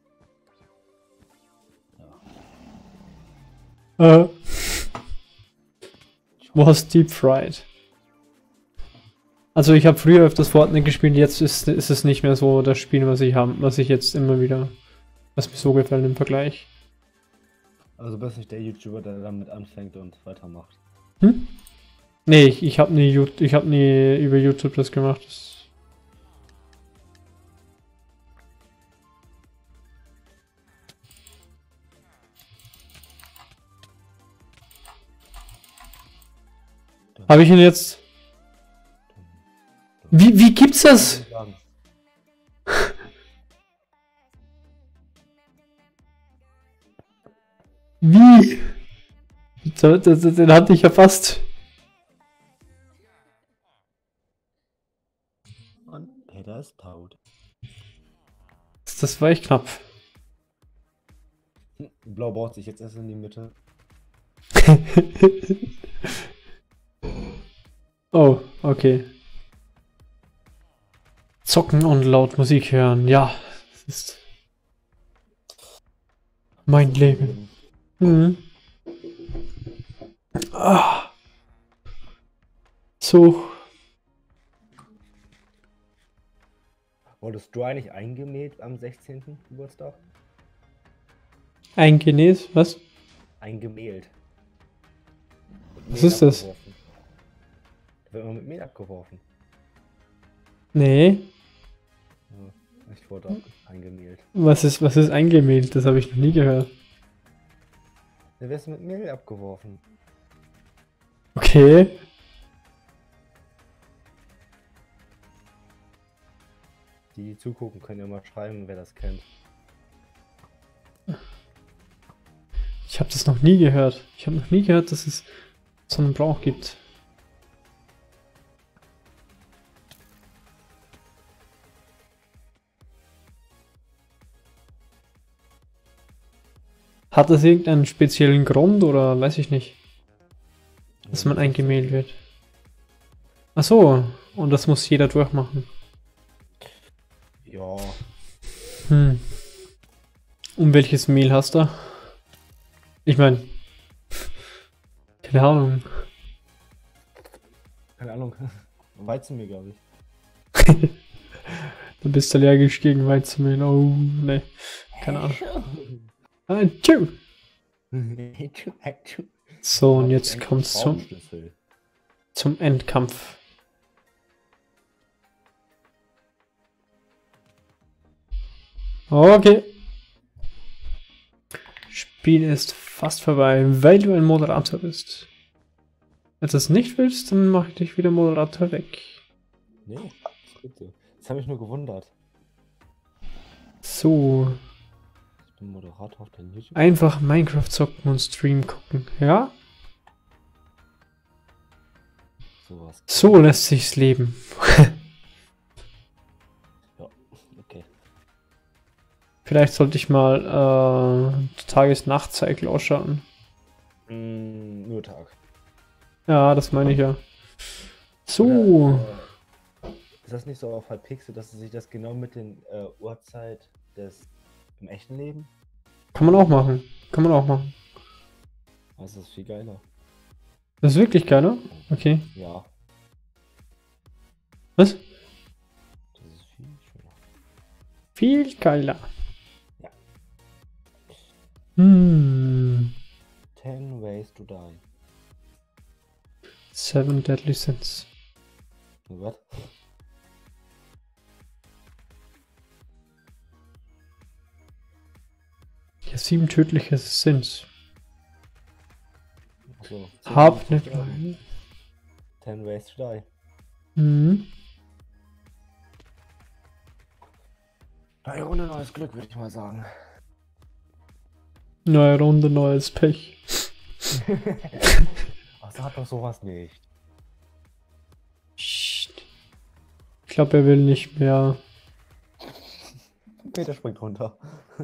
Speaker 1: Was Deep Fried. Also ich habe früher öfters Fortnite gespielt, jetzt ist es nicht mehr so das Spiel, was ich jetzt immer wieder, was mir so gefällt im Vergleich.
Speaker 3: Also du bist nicht der YouTuber, der damit anfängt und weitermacht.
Speaker 1: Hm? Nee, ich habe nie über YouTube das gemacht. Habe ich ihn jetzt? Wie gibt's das? Wie? Den hatte ich ja fast.
Speaker 3: Und Peter ist tot.
Speaker 1: Das war echt knapp.
Speaker 3: Blau baut sich jetzt erst in die Mitte.
Speaker 1: Oh, okay. Zocken und laut Musik hören. Ja, das ist mein Leben. Mhm. Ah. So.
Speaker 3: Wurdest du eigentlich eingemäht am 16. Geburtstag?
Speaker 1: Eingenäht? Was?
Speaker 3: Eingemäht.
Speaker 1: Was ist das?
Speaker 3: Abgeworfen. Da wird immer mit Mehl abgeworfen.
Speaker 1: Nee.
Speaker 3: Ja, ich wurde auch eingemäht.
Speaker 1: Was ist eingemäht? Das habe ich noch nie gehört.
Speaker 3: Da wirst du mit Mehl abgeworfen.
Speaker 1: Okay.
Speaker 3: Die zugucken, können ja mal schreiben, wer das kennt.
Speaker 1: Ich habe das noch nie gehört. Ich habe noch nie gehört, dass es so einen Brauch gibt. Hat das irgendeinen speziellen Grund oder weiß ich nicht, dass man eingemäht wird? Ach so, und das muss jeder durchmachen.
Speaker 3: Ja,
Speaker 1: Hm. Um welches Mehl hast du? Ich meine, keine Ahnung.
Speaker 3: keine Ahnung. Weizenmehl, glaube ich.
Speaker 1: Du bist allergisch gegen Weizenmehl. Oh, ne. Keine Ahnung. Tschu. So, und jetzt kommt's zum Endkampf. Okay. Spiel ist fast vorbei, weil du ein Moderator bist. Wenn du das nicht willst, dann mache ich dich wieder Moderator weg.
Speaker 3: Nee, ist gut so. Das habe ich nur gewundert.
Speaker 1: So,
Speaker 3: Ich bin Moderator auf der YouTube.
Speaker 1: einfach Minecraft zocken und Stream gucken, ja?
Speaker 3: Sowas.
Speaker 1: So lässt sich's leben.
Speaker 3: Ja, okay.
Speaker 1: Vielleicht sollte ich mal Tages-Nacht-Cycle ausschalten.
Speaker 3: Nur Tag.
Speaker 1: Ja, das meine ich ja. So.
Speaker 3: Oder, ist das nicht so auf Hypixel, dass sich das genau mit den Uhrzeit des im echten Leben?
Speaker 1: Kann man auch machen. Kann man auch machen.
Speaker 3: Das ist viel geiler.
Speaker 1: Das ist wirklich geil, ne? Okay.
Speaker 3: Ja,
Speaker 1: Was?
Speaker 3: das ist viel schöner.
Speaker 1: Viel geiler.
Speaker 3: Ja.
Speaker 1: 10
Speaker 3: Ways to Die.
Speaker 1: 7 Deadly Sins.
Speaker 3: Was?
Speaker 1: Ja, 7 tödliche Sins.
Speaker 3: Achso.
Speaker 1: Hab nicht mal.
Speaker 3: 10 Ways to Die.
Speaker 1: Mhm.
Speaker 3: Neue Runde, neues Glück, würde ich mal sagen.
Speaker 1: Neue Runde, neues Pech.
Speaker 3: Ach, sag doch sowas nicht.
Speaker 1: Psst. Ich glaube, er will nicht mehr.
Speaker 3: Peter springt runter.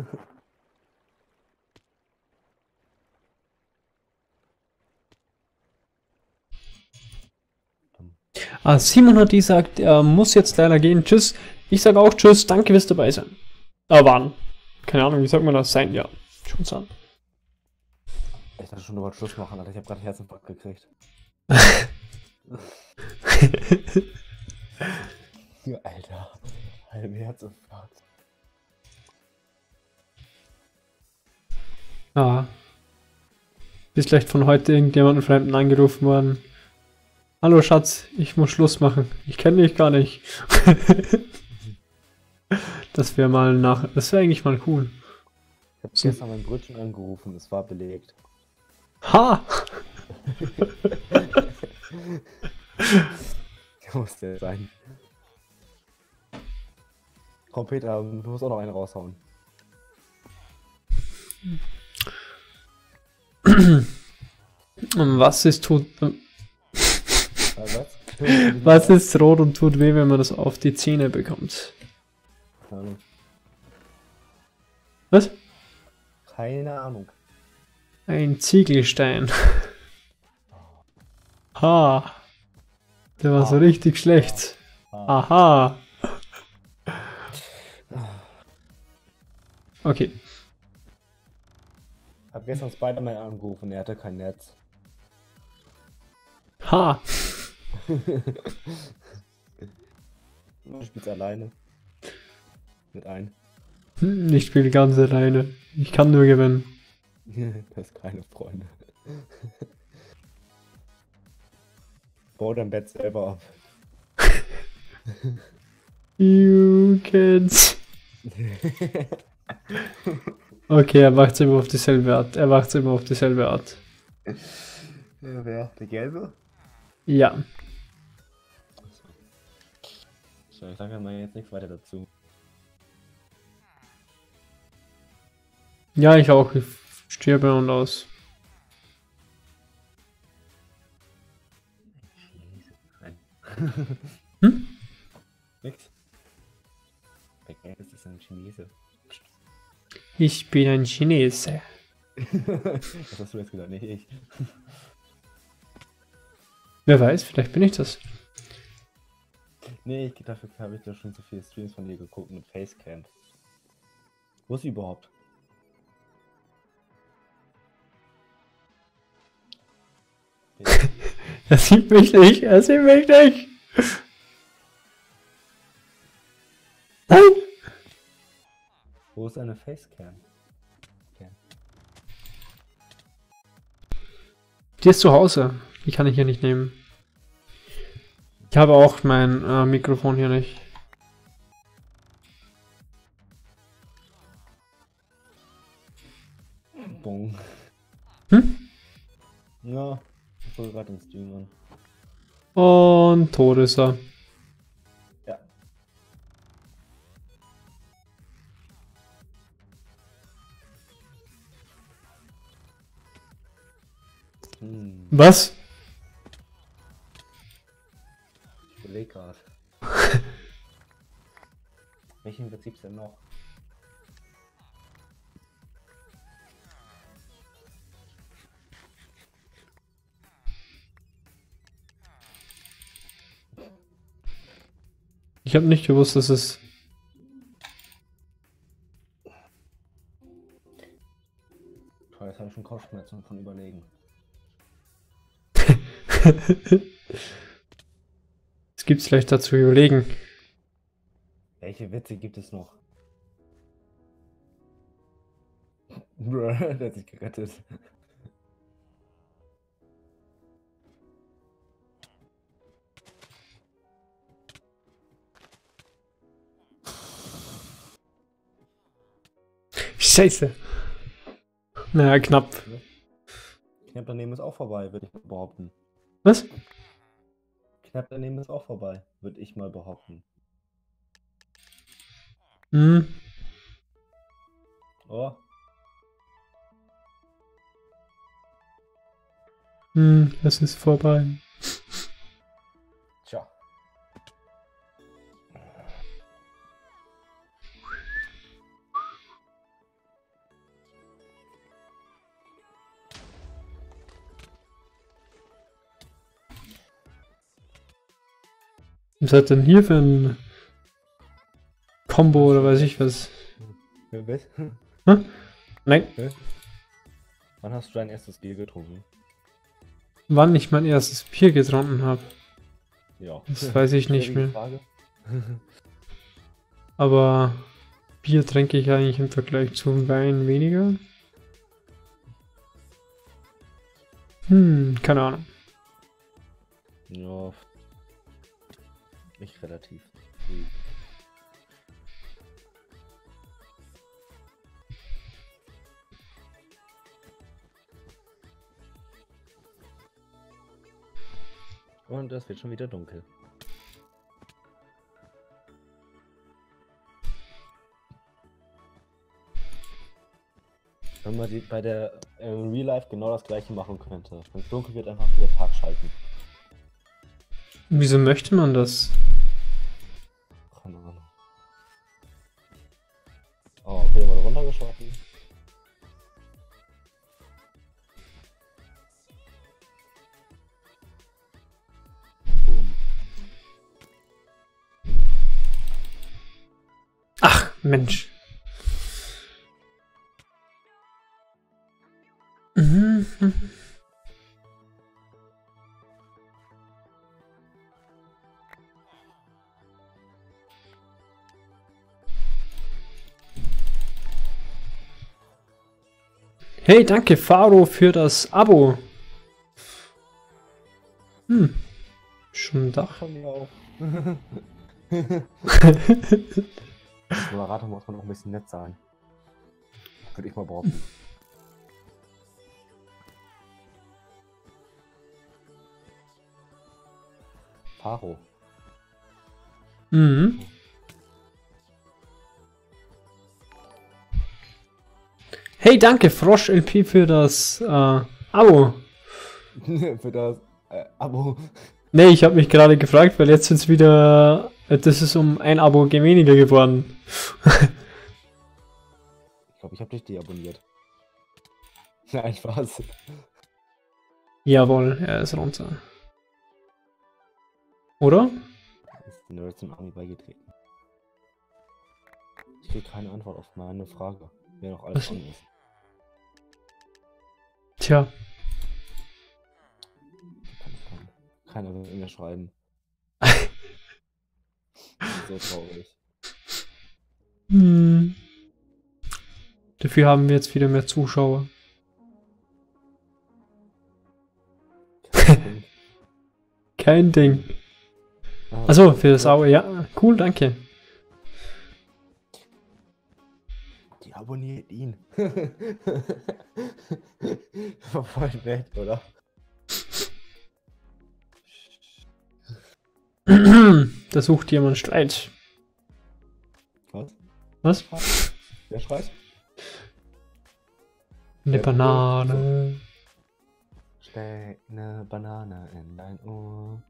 Speaker 1: Simon hat gesagt, er muss jetzt leider gehen. Tschüss. Ich sage auch Tschüss. Danke fürs dabei sein. Waren. Keine Ahnung, wie sagt man das? Sein, ja. Schon sein.
Speaker 3: Ich dachte schon, du wolltest Schluss machen, Alter. Ich habe gerade Herzinfarkt gekriegt. Ja, Alter. Halb Herzinfarkt.
Speaker 1: Ja. Ist vielleicht von heute irgendjemandem Fremden angerufen worden. Hallo Schatz, ich muss Schluss machen. Ich kenne dich gar nicht. Das wäre mal das wäre eigentlich mal cool.
Speaker 3: Ich habe gestern mein Brötchen angerufen, es war belegt.
Speaker 1: Ha!
Speaker 3: Muss der sein. Komm, Peter, du musst auch noch einen raushauen.
Speaker 1: Was ist
Speaker 3: Was?
Speaker 1: was ist rot und tut weh, wenn man das auf die Zähne bekommt?
Speaker 3: Keine Ahnung.
Speaker 1: Was?
Speaker 3: Keine Ahnung.
Speaker 1: Ein Ziegelstein. Ha. Der war so richtig schlecht. Aha. Okay.
Speaker 3: Hab gestern Spider-Man angerufen, er hatte kein Netz.
Speaker 1: Ha.
Speaker 3: Du spielst alleine. Mit ein.
Speaker 1: Ich spiele ganz alleine. Ich kann nur gewinnen.
Speaker 3: Das ist keine Freunde. Bau dein Bett selber ab.
Speaker 1: You kids. Okay, er macht's immer auf dieselbe Art. Er macht's immer auf dieselbe Art.
Speaker 3: Ja, wer? Der Gelbe?
Speaker 1: Ja.
Speaker 3: Ich sage mal jetzt nichts weiter dazu.
Speaker 1: Ja, ich auch. Ich sterbe und aus. Hm?
Speaker 3: Nix. Der Gelbe ist ein Chinese.
Speaker 1: Ich bin ein Chinese.
Speaker 3: Was hast du jetzt gesagt? Nicht ich.
Speaker 1: Wer weiß, vielleicht bin ich das.
Speaker 3: Nee, dafür habe ich da schon zu viele Streams von dir geguckt mit Facecam. Wo ist sie überhaupt?
Speaker 1: Er sieht mich nicht. Er sieht mich nicht. Nein.
Speaker 3: Wo ist eine Facecam?
Speaker 1: Die ist zu Hause. Die kann ich hier nicht nehmen. Ich habe auch mein Mikrofon hier nicht.
Speaker 3: Bong.
Speaker 1: Hm?
Speaker 3: Ja, ich wollte gerade den Stream an.
Speaker 1: Und tot ist er.
Speaker 3: Ja.
Speaker 1: Was?
Speaker 3: Ich überlege gerade. Welchen Prinzip denn noch?
Speaker 1: Ich habe nicht gewusst, dass es...
Speaker 3: Jetzt habe ich schon Kopfschmerzen von Überlegen.
Speaker 1: Es gibt's vielleicht dazu überlegen.
Speaker 3: Welche Witze gibt es noch? Der hat sich gerettet.
Speaker 1: Scheiße. Naja, knapp.
Speaker 3: Knapp daneben ist auch vorbei, würde ich mal behaupten.
Speaker 1: Was?
Speaker 3: Knapp daneben ist auch vorbei, würde ich mal behaupten.
Speaker 1: Hm.
Speaker 3: Oh.
Speaker 1: Es ist vorbei.
Speaker 3: Tja.
Speaker 1: Was hat denn hier für ein Combo oder weiß ich was?
Speaker 3: Was?
Speaker 1: Hm? Nein.
Speaker 3: Wann hast du dein erstes Bier getrunken?
Speaker 1: Wann ich mein erstes Bier getrunken habe?
Speaker 3: Ja.
Speaker 1: Das weiß ich nicht
Speaker 3: Schwierige
Speaker 1: mehr.
Speaker 3: Frage.
Speaker 1: Aber Bier trinke ich eigentlich im Vergleich zu Wein weniger. Keine Ahnung.
Speaker 3: Ja. Nicht relativ. Und es wird schon wieder dunkel. Wenn man bei der Real Life genau das gleiche machen könnte. Wenn es dunkel wird, einfach wieder Tag schalten.
Speaker 1: Wieso möchte man das?
Speaker 3: Keine Ahnung. Oh, okay, wurde runtergeschossen. Boom.
Speaker 1: Ach, Mensch. Hey, danke Faro für das Abo. Schon da.
Speaker 3: Von mir auch. Als Moderator muss man auch ein bisschen nett sein. Würde ich mal behaupten. Faro.
Speaker 1: Mhm. Hey, danke Frosch LP für das Abo.
Speaker 3: Für das Abo.
Speaker 1: Nee, ich habe mich gerade gefragt, weil jetzt sind es wieder, das ist um ein Abo weniger geworden.
Speaker 3: Ich glaube, ich habe dich deabonniert. Nein, Spaß.
Speaker 1: Jawohl, er ist runter. Oder?
Speaker 3: Ist die Nerds im Army beigetreten. Ich krieg keine Antwort auf meine Frage. Wer noch alles
Speaker 1: Was?
Speaker 3: on ist.
Speaker 1: Tja.
Speaker 3: Keiner will mir schreiben. So traurig.
Speaker 1: Dafür haben wir jetzt wieder mehr Zuschauer. Kein Ding. Also für das Abo, ja, cool, danke.
Speaker 3: Die abonniert ihn. War voll nett, oder?
Speaker 1: Da sucht jemand Streit.
Speaker 3: Was?
Speaker 1: Was?
Speaker 3: Wer schreit?
Speaker 1: Eine Banane.
Speaker 3: Steck eine Banane in dein Ohr.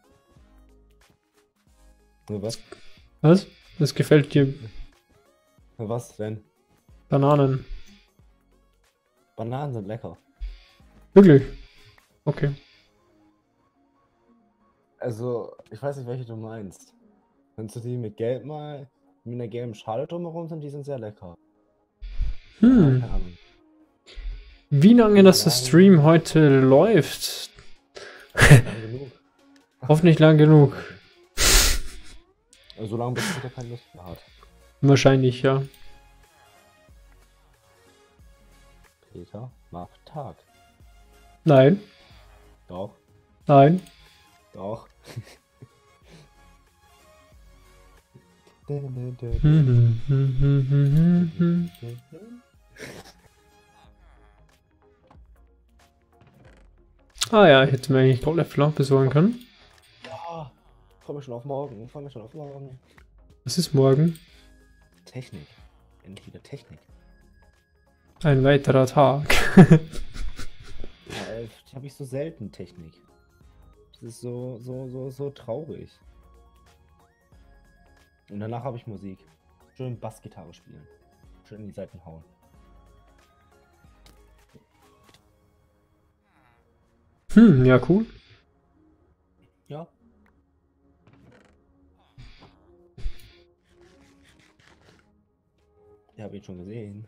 Speaker 3: Was?
Speaker 1: Was? Das gefällt dir.
Speaker 3: Was denn?
Speaker 1: Bananen.
Speaker 3: Bananen sind lecker.
Speaker 1: Wirklich? Okay.
Speaker 3: Also, ich weiß nicht, welche du meinst. Wenn du die mit Gelb mal, mit einer gelben Schale drumherum sind, die sind sehr lecker. Keine Ahnung.
Speaker 1: Wie lange das der Stream heute läuft?
Speaker 3: Lang genug.
Speaker 1: Hoffentlich lang genug.
Speaker 3: So lange, bis Peter keine Lust mehr hat.
Speaker 1: Wahrscheinlich, ja.
Speaker 3: Peter macht Tag.
Speaker 1: Nein.
Speaker 3: Doch,
Speaker 1: Nein.
Speaker 3: doch.
Speaker 1: Ah ja, ich hätte mir eigentlich Goldäpfel besorgen können.
Speaker 3: Ja, freue mich schon auf morgen. Freue mich schon auf morgen.
Speaker 1: Was ist morgen?
Speaker 3: Technik. Endlich wieder Technik.
Speaker 1: Ein weiterer Tag.
Speaker 3: Ja, die habe ich so selten Technik. Das ist so traurig. Und danach habe ich Musik. Schön Bassgitarre spielen. Schön in die Seiten hauen.
Speaker 1: Ja, cool.
Speaker 3: Ja. Ich habe ihn schon gesehen.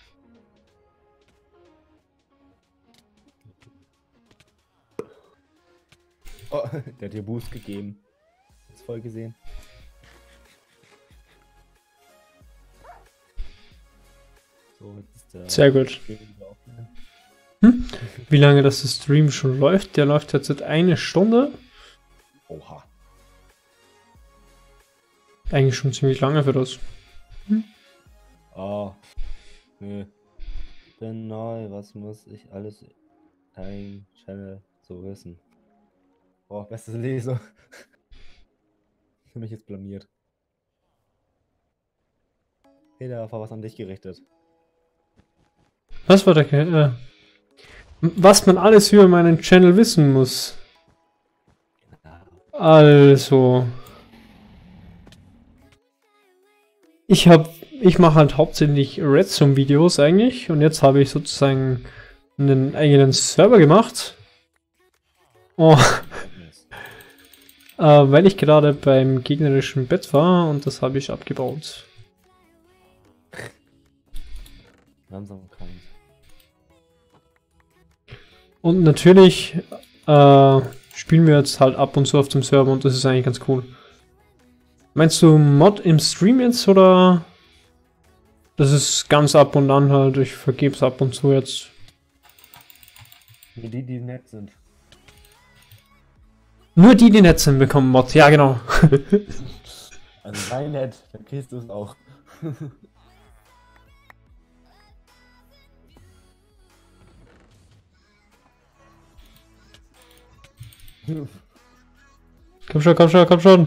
Speaker 3: Oh, der hat dir Boost gegeben. Hast voll gesehen. So, jetzt ist der
Speaker 1: Sehr gut.
Speaker 3: Stream wieder aufgenommen.
Speaker 1: Wie lange das der Stream schon läuft? Der läuft jetzt seit 1 Stunde.
Speaker 3: Oha.
Speaker 1: Eigentlich schon ziemlich lange für das.
Speaker 3: Oh. Nö. Bin neu, was muss ich alles dein Channel so wissen? Oh, bestes Leser. Ich habe mich jetzt blamiert. Peter, war was an dich gerichtet.
Speaker 1: Was war der was man alles über meinen Channel wissen muss. Also. Ich mache halt hauptsächlich Redstone-Videos eigentlich. Und jetzt habe ich sozusagen einen eigenen Server gemacht. Oh. Weil ich gerade beim gegnerischen Bett war und das habe ich abgebaut.
Speaker 3: Langsamkeit.
Speaker 1: Und natürlich spielen wir jetzt halt ab und zu auf dem Server und das ist eigentlich ganz cool. Meinst du Mod im Stream jetzt oder? Das ist ganz ab und an halt, ich vergebe es ab und zu jetzt.
Speaker 3: Nur die, die nett sind.
Speaker 1: Nur die, die nett sind, bekommen Mod, ja genau.
Speaker 3: Also sei nett, dann kriegst du es auch.
Speaker 1: Komm schon, komm schon, komm schon.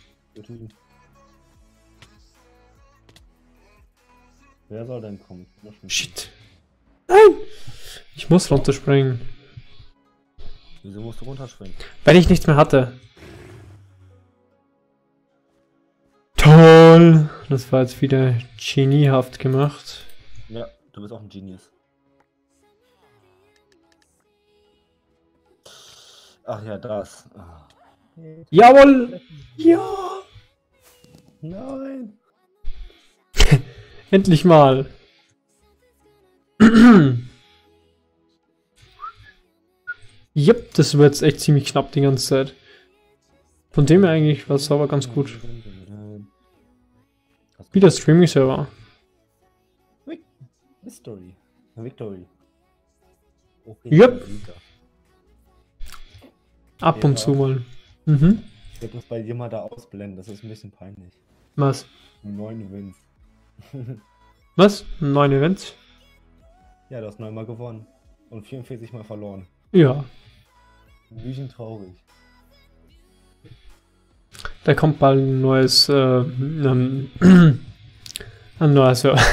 Speaker 3: Wer soll denn kommen?
Speaker 1: Shit. Nein! Ich muss runterspringen.
Speaker 3: Wieso musst du runterspringen?
Speaker 1: Weil ich nichts mehr hatte. Toll! Das war jetzt wieder geniehaft gemacht.
Speaker 3: Ja, du bist auch ein Genius. Ach ja, das. Ah.
Speaker 1: Jawohl! Ja!
Speaker 3: Nein!
Speaker 1: Endlich mal! Yep, das wird jetzt echt ziemlich knapp die ganze Zeit. Von dem her eigentlich war es aber ganz gut. Wieder Streaming-Server.
Speaker 3: Victory. Victory. Okay,
Speaker 1: Yep. Ab und zu mal. Mhm.
Speaker 3: Ich werde das bei dir mal da ausblenden, das ist ein bisschen peinlich.
Speaker 1: Was?
Speaker 3: 9 Wins.
Speaker 1: Was? 9 Events?
Speaker 3: Ja, du hast 9-mal gewonnen. Und 44 Mal verloren.
Speaker 1: Ja.
Speaker 3: Ein bisschen traurig.
Speaker 1: Da kommt bald ein neues, ein neues Server.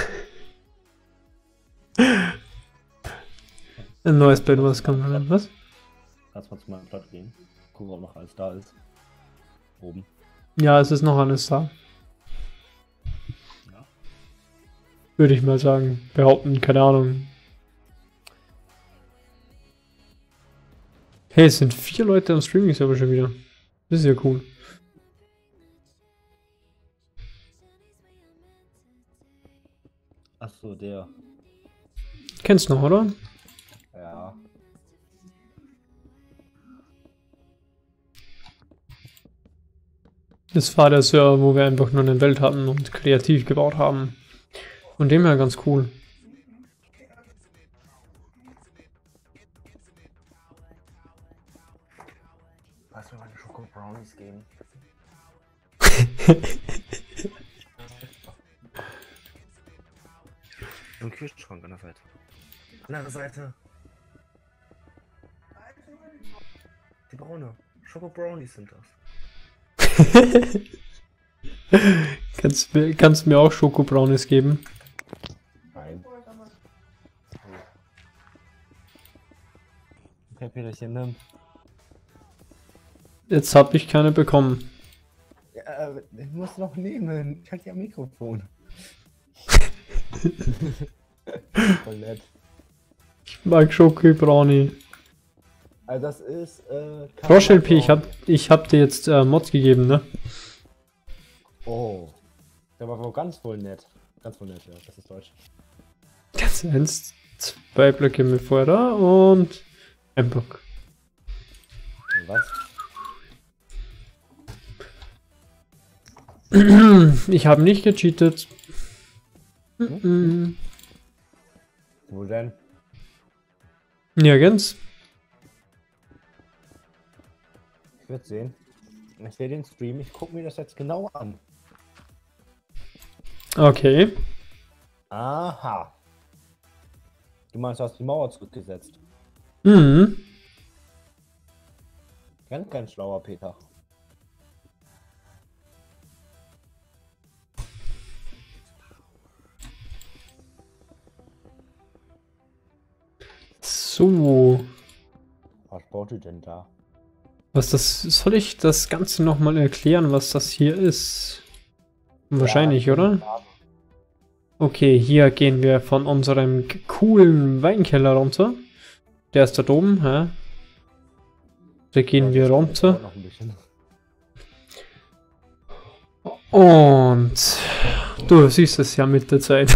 Speaker 1: Ein neues Bild, was kommt rein? Was?
Speaker 3: Kannst mal zu meinem Platz gehen. Gucken, ob noch alles da ist. Oben.
Speaker 1: Ja, es ist noch alles da.
Speaker 3: Ja.
Speaker 1: Würde ich mal sagen. Behaupten, keine Ahnung. Hey, es sind 4 Leute am Streaming-Server schon wieder. Das ist ja cool.
Speaker 3: Achso, der.
Speaker 1: Kennst du noch, oder?
Speaker 3: Ja.
Speaker 1: Das war der Server, wo wir einfach nur eine Welt hatten und kreativ gebaut haben. Von dem her ganz cool.
Speaker 3: Kannst du mir meine Schoko-Brownies geben? Im Kühlschrank an der Seite. Andere Seite. Die braune. Schoko-Brownies sind das.
Speaker 1: Kannst du mir auch Schokobraunes geben?
Speaker 3: Nein. Okay, Peterchen, nimm.
Speaker 1: Jetzt habe ich keine bekommen.
Speaker 3: Ja, ich muss noch nehmen. Ich hatte ja ein Mikrofon. Voll nett.
Speaker 1: Ich mag Schokobrownie.
Speaker 3: Also das ist,
Speaker 1: Frosch-LP, ich hab dir jetzt Mods gegeben, ne?
Speaker 3: Oh. Der war wohl ganz voll nett. Ganz voll nett, ja. Das ist Deutsch.
Speaker 1: Ganz 1, 2 Blöcke mit vorher da und ein Block.
Speaker 3: Was?
Speaker 1: Ich habe nicht gecheatet.
Speaker 3: Wo denn?
Speaker 1: Nirgends.
Speaker 3: Ich würde sehen. Ich sehe den Stream, ich gucke mir das jetzt genau an.
Speaker 1: Okay.
Speaker 3: Aha. Du meinst, du hast die Mauer zurückgesetzt.
Speaker 1: Mhm.
Speaker 3: Ganz, ganz schlauer Peter.
Speaker 1: So.
Speaker 3: Was baut ihr denn da?
Speaker 1: Soll ich das Ganze nochmal erklären, was das hier ist? Wahrscheinlich,
Speaker 3: Ja,
Speaker 1: oder? Okay, hier gehen wir von unserem coolen Weinkeller runter. Der ist da oben, hä? Da gehen wir runter.
Speaker 3: Noch ein bisschen.
Speaker 1: Und du siehst es ja mit der Zeit.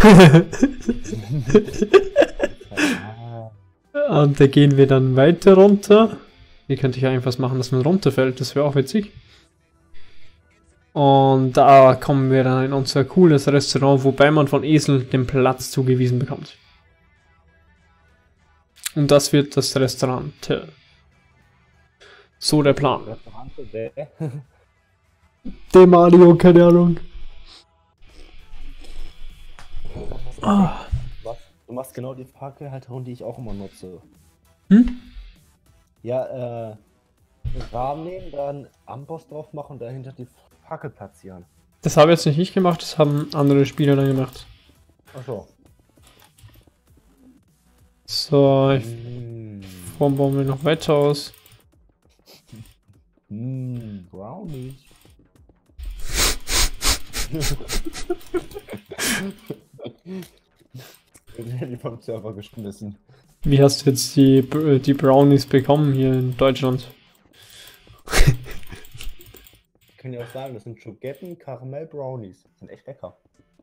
Speaker 1: Und da gehen wir dann weiter runter. Hier könnte ich einfach machen, dass man runterfällt. Das wäre auch witzig. Und da kommen wir dann in unser cooles Restaurant, wobei man von Esel den Platz zugewiesen bekommt. Und das wird das Restaurant. So der Plan. Der Mario, keine Ahnung. Ah.
Speaker 3: Du machst genau die Fackelhalterung, die ich auch immer nutze.
Speaker 1: Hm?
Speaker 3: Ja, Rahmen nehmen, dann Amboss drauf machen und dahinter die Fackel platzieren.
Speaker 1: Das habe jetzt nicht ich gemacht, das haben andere Spieler dann gemacht.
Speaker 3: Achso.
Speaker 1: So, ich bauen wir noch weiter aus.
Speaker 3: Brownies. Die vom Server geschmissen.
Speaker 1: Wie hast du jetzt die Brownies bekommen hier in Deutschland?
Speaker 3: Ich kann ja auch sagen, das sind Schogetten Karamell Brownies. Sind echt lecker.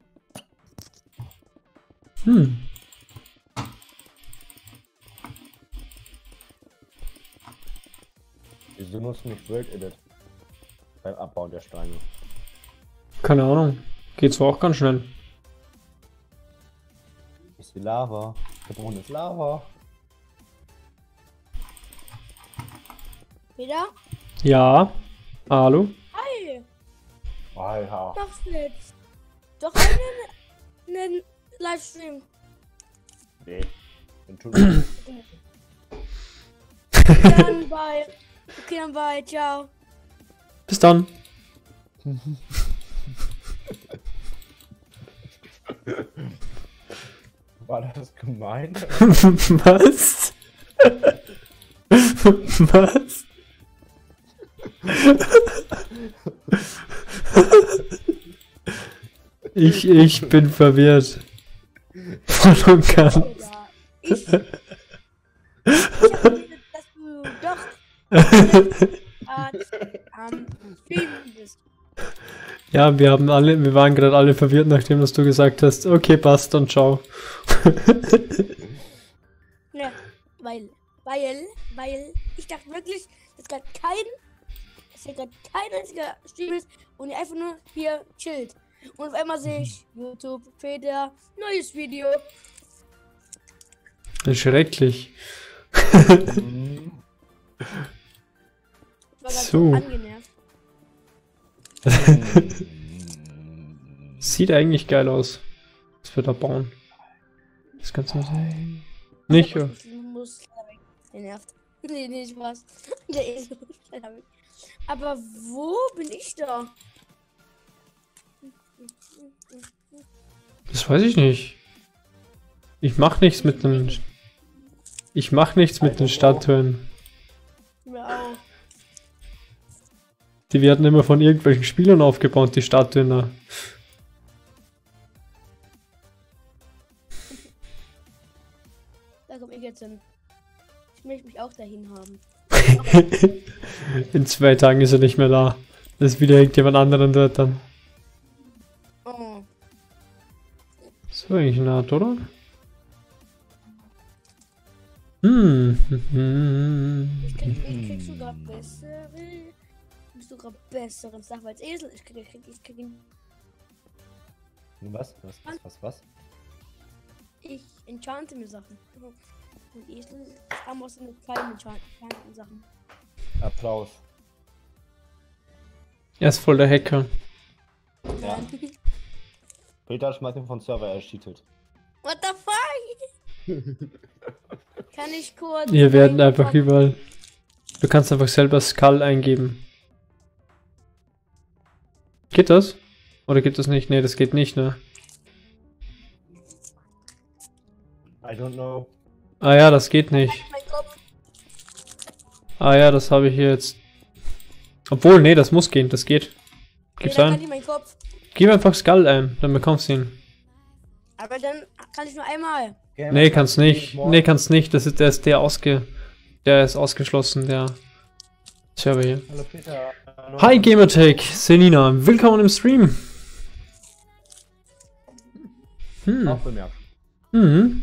Speaker 3: Wieso nutzt du nicht World Edit beim Abbauen der Steine?
Speaker 1: Keine Ahnung. Geht so auch ganz schnell.
Speaker 3: Ist wie Lava. Der Boden ist Lava.
Speaker 4: Wieder?
Speaker 1: Ja. Hallo?
Speaker 4: Hi!
Speaker 3: Alter.
Speaker 4: Mach's nicht. Doch einen Livestream.
Speaker 3: Nee. Entschuldigung.
Speaker 4: Dann bye. Okay, dann bye. Ciao.
Speaker 1: Bis dann.
Speaker 3: War das gemein?
Speaker 1: Was? Was? Ich bin verwirrt. Voll und ganz.
Speaker 4: Ja, ich hab gedacht, dass du doch am Streamen bist.
Speaker 1: Ja, wir waren gerade alle verwirrt, nachdem dass du gesagt hast, okay, passt und ciao.
Speaker 4: Ja, weil ich dachte wirklich, dass hier gerade kein einziger Stream ist und ihr einfach nur hier chillt. Und auf einmal sehe ich YouTube, Peter, neues Video.
Speaker 1: Schrecklich.
Speaker 4: Ich war gerade
Speaker 1: So.
Speaker 4: so angenervt.
Speaker 1: Sieht eigentlich geil aus. Was wir da bauen. Das kannst du sehen. Nicht, ja.
Speaker 4: Muss der nervt. Nee, Spaß. Der ist leider weg. Aber wo bin ich da?
Speaker 1: Das weiß ich nicht. Ich mach nichts mit den Statuen.
Speaker 4: Mir auch.
Speaker 1: Die werden immer von irgendwelchen Spielern aufgebaut, die Statuen da.
Speaker 4: Da komm ich jetzt hin. Ich möchte mich auch dahin haben.
Speaker 1: In 2 Tagen ist er nicht mehr da. Das ist wieder irgendjemand anderen dort dann.
Speaker 4: Oh.
Speaker 1: So eigentlich eine Art, oder?
Speaker 4: Ich krieg sogar besseren Sachen als Esel. Ich krieg ihn.
Speaker 3: Was?
Speaker 4: Ich enchante mir Sachen. Und Esel haben auch so eine kleine enchanten Sachen.
Speaker 3: Applaus.
Speaker 1: Er ist voll der Hacker.
Speaker 3: Ja. Peter schmeißt ihn von Server erscheatet.
Speaker 4: What the fuck? Kann ich kurz.
Speaker 1: Wir werden einfach überall. Du kannst einfach selber Skull eingeben. Geht das? Oder geht das nicht? Ne, das geht nicht, ne?
Speaker 3: I don't know.
Speaker 1: Ah ja, das geht nicht.
Speaker 4: Mein Kopf.
Speaker 1: Ah ja, das habe ich hier jetzt. Obwohl, nee, das muss gehen, das geht. Gib's
Speaker 4: Nee, dann kann
Speaker 1: ein.
Speaker 4: ich meinen Kopf.
Speaker 1: Gib einfach Skull ein, dann bekommst du ihn.
Speaker 4: Aber dann kann ich nur einmal.
Speaker 1: Nee, kannst nicht. Nee, kannst nicht. Das ist, der ist ausgeschlossen, der Server hier.
Speaker 3: Hallo Peter.
Speaker 1: Hi Gamertech, Selina, willkommen im Stream.
Speaker 3: Auch bemerkt.
Speaker 1: Mhm.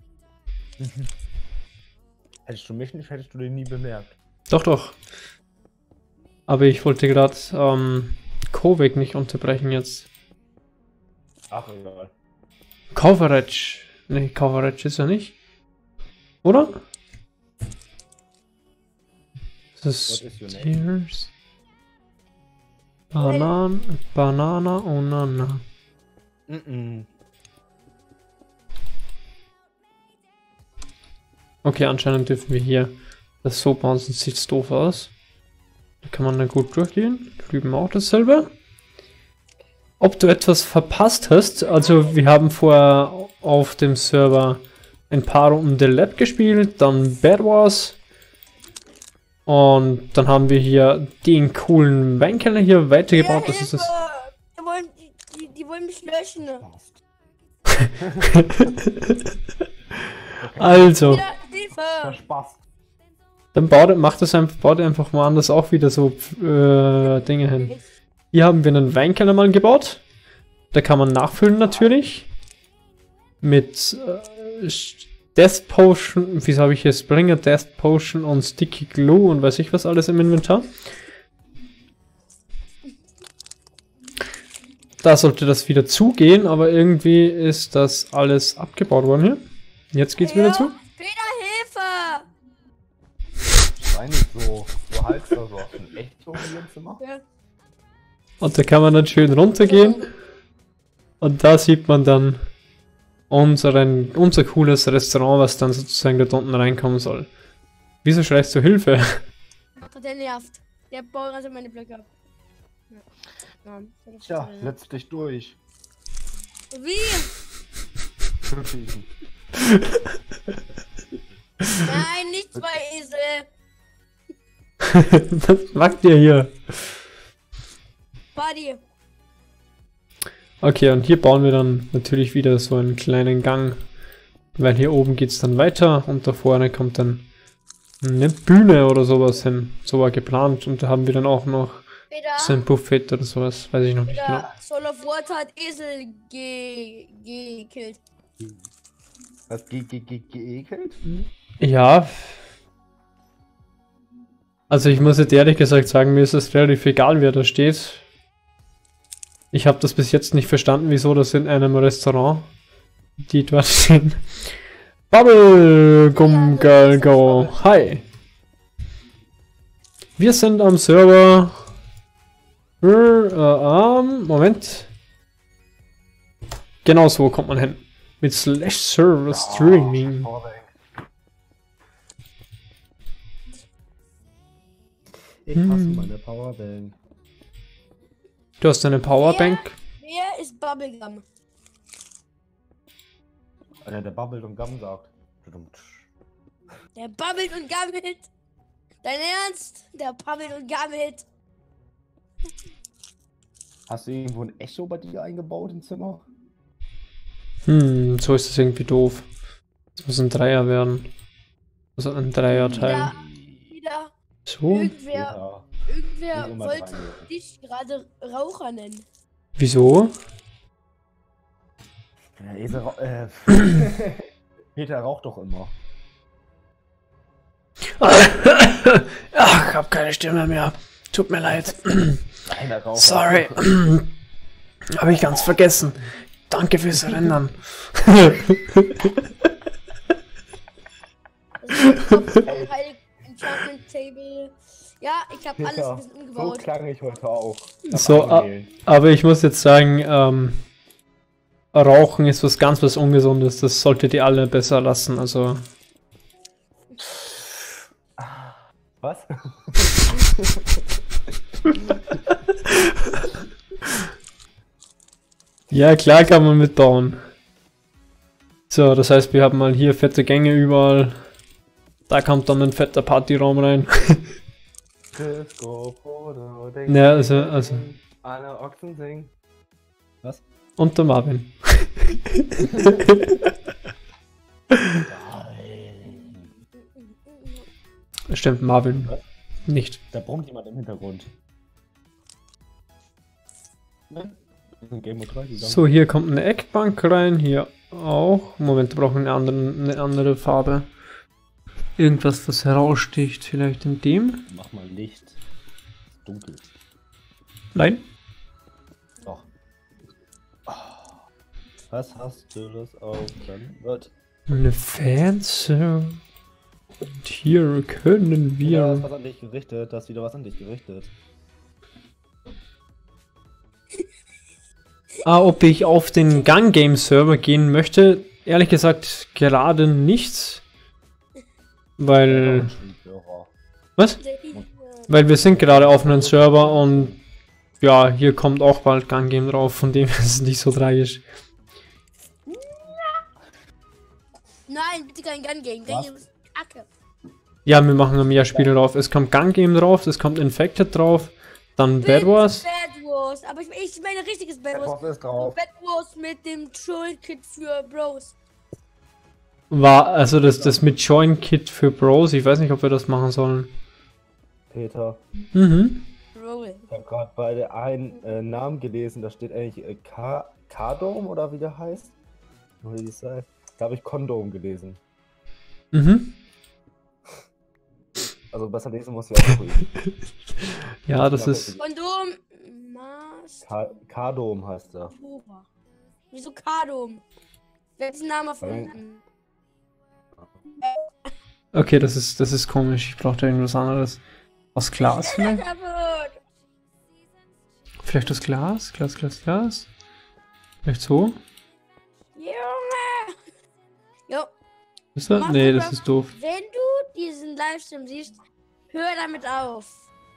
Speaker 3: Hättest du mich nicht, hättest du den nie bemerkt.
Speaker 1: Doch, doch. Aber ich wollte gerade Kovac nicht unterbrechen jetzt.
Speaker 3: Ach, egal.
Speaker 1: Coverage. Nee, Coverage ist er nicht. Oder? Das
Speaker 3: What is your
Speaker 1: ist
Speaker 3: name?
Speaker 1: Tears. Banana, oh Nana. Okay, anscheinend dürfen wir hier das so bauen, sonst sieht es doof aus. Da kann man dann gut durchgehen. Drüben auch dasselbe. Ob du etwas verpasst hast, also wir haben vorher auf dem Server ein paar Runden The Lab gespielt, dann Bad Wars. Und dann haben wir hier den coolen Weinkeller hier weitergebaut. Das ist das.
Speaker 4: Die wollen mich löschen.
Speaker 1: Also,
Speaker 4: Wieder Hilfe.
Speaker 3: Verspaßt.
Speaker 1: dann baut einfach woanders auch wieder so Dinge hin. Hier haben wir einen Weinkeller mal gebaut. Da kann man nachfüllen natürlich. Mit Death Potion, wieso habe ich hier Springer, Death Potion und Sticky Glue und weiß ich was alles im Inventar. Da sollte das wieder zugehen, aber irgendwie ist das alles abgebaut worden hier. Jetzt geht's wieder zu.
Speaker 4: Peter, Hilfe!
Speaker 3: Sei nicht so. Du haltst da so auf ein Echo in ihrem Zimmer.
Speaker 4: Ja.
Speaker 1: Und da kann man dann schön runtergehen. Und da sieht man dann unser cooles Restaurant, was dann sozusagen da unten reinkommen soll. Wieso schreist du Hilfe?
Speaker 4: Der nervt. Der baut also meine Blöcke ab. Ja.
Speaker 3: Tja, setz dich durch.
Speaker 4: Wie?
Speaker 3: Schütteln.
Speaker 4: Nein, nicht zwei Esel.
Speaker 1: Was macht ihr hier?
Speaker 4: Buddy.
Speaker 1: Okay, und hier bauen wir dann natürlich wieder so einen kleinen Gang. Weil hier oben geht es dann weiter und da vorne kommt dann eine Bühne oder sowas hin. So war geplant und da haben wir dann auch noch
Speaker 4: Peter.
Speaker 1: so ein Buffet oder sowas. Weiß ich noch nicht genau.
Speaker 4: Peter. Soul of Water hat Esel gekillt.
Speaker 3: Was geekelt?
Speaker 1: Ja. Also ich muss jetzt ehrlich gesagt sagen, mir ist es relativ egal, wer da steht. Ich habe das bis jetzt nicht verstanden, wieso das in einem Restaurant, die dort stehen. Bubblegum Girl Go. Hi. Wir sind am Server. Moment. Genau so kommt man hin. Mit /server streaming.
Speaker 3: Ich hasse meine Powerbank.
Speaker 1: Du hast eine Powerbank.
Speaker 4: Wer ist Bubblegum?
Speaker 3: Der babbelt und Gamm sagt.
Speaker 4: Der babbelt und gammelt. Dein Ernst? Der babbelt und gammelt.
Speaker 3: Hast du irgendwo ein Echo bei dir eingebaut im Zimmer?
Speaker 1: So ist das irgendwie doof. Das muss ein Dreier werden. Also ein Dreierteil.
Speaker 4: Wieder.
Speaker 1: So?
Speaker 4: Irgendwer
Speaker 3: immer
Speaker 4: wollte
Speaker 3: dran.
Speaker 4: dich gerade Raucher nennen.
Speaker 1: Wieso?
Speaker 3: Der Esel Peter raucht doch immer.
Speaker 1: Ach, ich hab keine Stimme mehr. Tut mir leid.
Speaker 3: Einer raucht.
Speaker 1: Sorry. Habe ich ganz vergessen. Danke fürs Erinnern.
Speaker 4: Enchantment Table. Ja, ich habe alles ein bisschen
Speaker 3: So
Speaker 4: umgebaut.
Speaker 3: klang ich heute auch.
Speaker 1: So, aber ich muss jetzt sagen, Rauchen ist was Ungesundes. Das solltet ihr alle besser lassen. Also
Speaker 3: Was?
Speaker 1: Ja, klar kann man mitbauen. So, das heißt, wir haben mal hier fette Gänge überall. Da kommt dann ein fetter Partyraum rein. Ja, also.
Speaker 3: Alle Ochsen singen. Was?
Speaker 1: Und der Marvin. Stimmt, Marvin.
Speaker 3: Was?
Speaker 1: Nicht.
Speaker 3: Da brummt jemand im Hintergrund. Ne? Game of Thrones,
Speaker 1: So, hier kommt eine Eckbank rein, hier auch. Moment, wir brauchen eine andere Farbe. Irgendwas, was heraussticht, vielleicht in dem?
Speaker 3: Mach mal Licht. Ist dunkel.
Speaker 1: Nein?
Speaker 3: Doch. Was hast du das auf? Dann wird.
Speaker 1: Eine Fenster. Und hier können
Speaker 3: Wieder
Speaker 1: wir...
Speaker 3: was an dich gerichtet. Da ist wieder was an dich gerichtet.
Speaker 1: Ob ich auf den Gun Game Server gehen möchte? Ehrlich gesagt, gerade nicht. Weil... Was? Weil wir sind gerade auf einem Server und... Ja, hier kommt auch bald Gun Game drauf, von dem ist es nicht so tragisch.
Speaker 4: Nein, bitte kein Gun Game. Gun Game ist Kacke.
Speaker 1: Ja, wir machen mehr Spiele drauf. Es kommt Gun Game drauf, es kommt Infected drauf, dann Bad Wars.
Speaker 4: Bad Wars, aber ich meine richtiges Bad Wars.
Speaker 3: ist drauf.
Speaker 4: Bad Wars mit dem Troll Kit für Bros.
Speaker 1: War, also das mit Join Kit für Bros, ich weiß nicht, ob wir das machen sollen.
Speaker 3: Peter,
Speaker 1: Mhm.
Speaker 4: Roll.
Speaker 3: ich habe gerade bei der einen Namen gelesen, da steht eigentlich Kardom oder wie der heißt. Oder wie es heißt. Da habe ich Kondom gelesen.
Speaker 1: Mhm.
Speaker 3: Also besser lesen muss ich auch prüfen.
Speaker 1: Ja, das ist...
Speaker 4: Kondom. Mars.
Speaker 3: Kardom heißt er.
Speaker 4: Oktober. Wieso Kardom? Wer hat diesen Namen erfunden?
Speaker 1: Okay, das ist komisch. Ich brauche da irgendwas anderes. Aus Glas vielleicht?
Speaker 4: Kaputt.
Speaker 1: Vielleicht aus Glas? Glas? Vielleicht so?
Speaker 4: Junge! Jo,
Speaker 1: Ist das? Nee, das ist doof.
Speaker 4: wenn du diesen Livestream siehst, hör damit auf.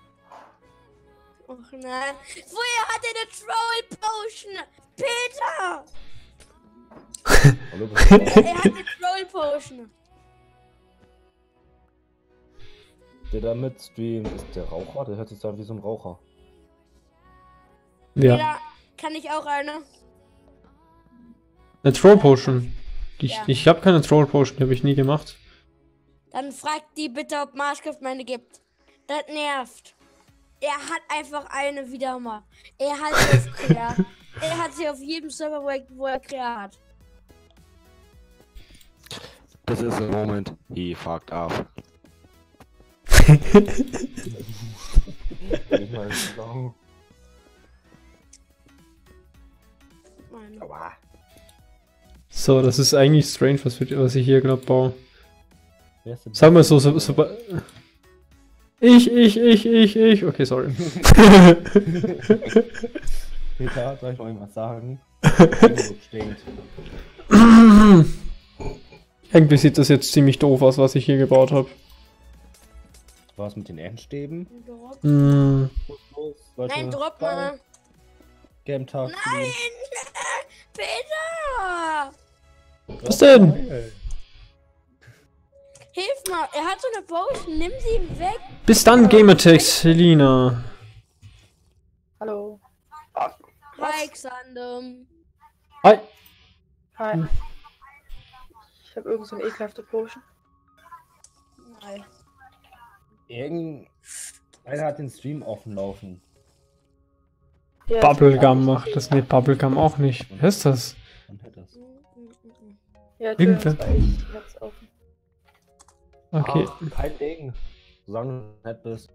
Speaker 4: Och nein. Woher hat er eine Troll Potion? Peter!
Speaker 3: Hallo,
Speaker 4: Er hat eine Troll Potion.
Speaker 3: der da mit streamt, ist der Raucher? Der hört sich an wie so ein Raucher.
Speaker 1: Ja.
Speaker 4: Peter, kann ich auch eine?
Speaker 1: Eine Troll Potion.
Speaker 4: Ja.
Speaker 1: Ich habe keine Troll Potion, die habe ich nie gemacht.
Speaker 4: Dann fragt die bitte, ob Marschkraft meine gibt. Das nervt. Er hat einfach eine wieder mal. Er hat sie auf Krea. Er hat sie auf jedem Server, wo er Krea hat.
Speaker 5: This is the moment he fucked up.
Speaker 3: Ich meine, so.
Speaker 4: Mann.
Speaker 3: Aua.
Speaker 1: So, das ist eigentlich strange, was ich hier gerade baue.
Speaker 3: Wer ist denn
Speaker 1: Sag mal so. Ich. Okay, sorry.
Speaker 3: Peter, soll ich mal was sagen? Bingo stinkt.
Speaker 1: Irgendwie sieht das jetzt ziemlich doof aus, was ich hier gebaut habe.
Speaker 3: Was mit den Endstäben?
Speaker 4: Drop.
Speaker 1: Hm,
Speaker 3: Los, Leute.
Speaker 4: Nein, drop mal.
Speaker 3: Game Tag.
Speaker 4: Nein! Peter!
Speaker 1: was denn?
Speaker 4: Hilf mal, er hat so eine Potion, nimm sie ihm weg.
Speaker 1: Bis dann, Gamertex, Selina.
Speaker 6: Hallo.
Speaker 4: Hi, Xander.
Speaker 1: Hi.
Speaker 6: Hi. Ich habe irgend so eine ekelhafte Potion.
Speaker 4: Nein.
Speaker 3: Einer hat den Stream offen laufen.
Speaker 6: Ja,
Speaker 1: Bubblegum macht das. Nee, Bubblegum auch nicht. Wer ist das?
Speaker 3: Man hört das.
Speaker 6: Ja,
Speaker 1: Irgendwer-
Speaker 6: das war ich hab's offen.
Speaker 1: Okay.
Speaker 3: Kein Ding. Solange du nett bist.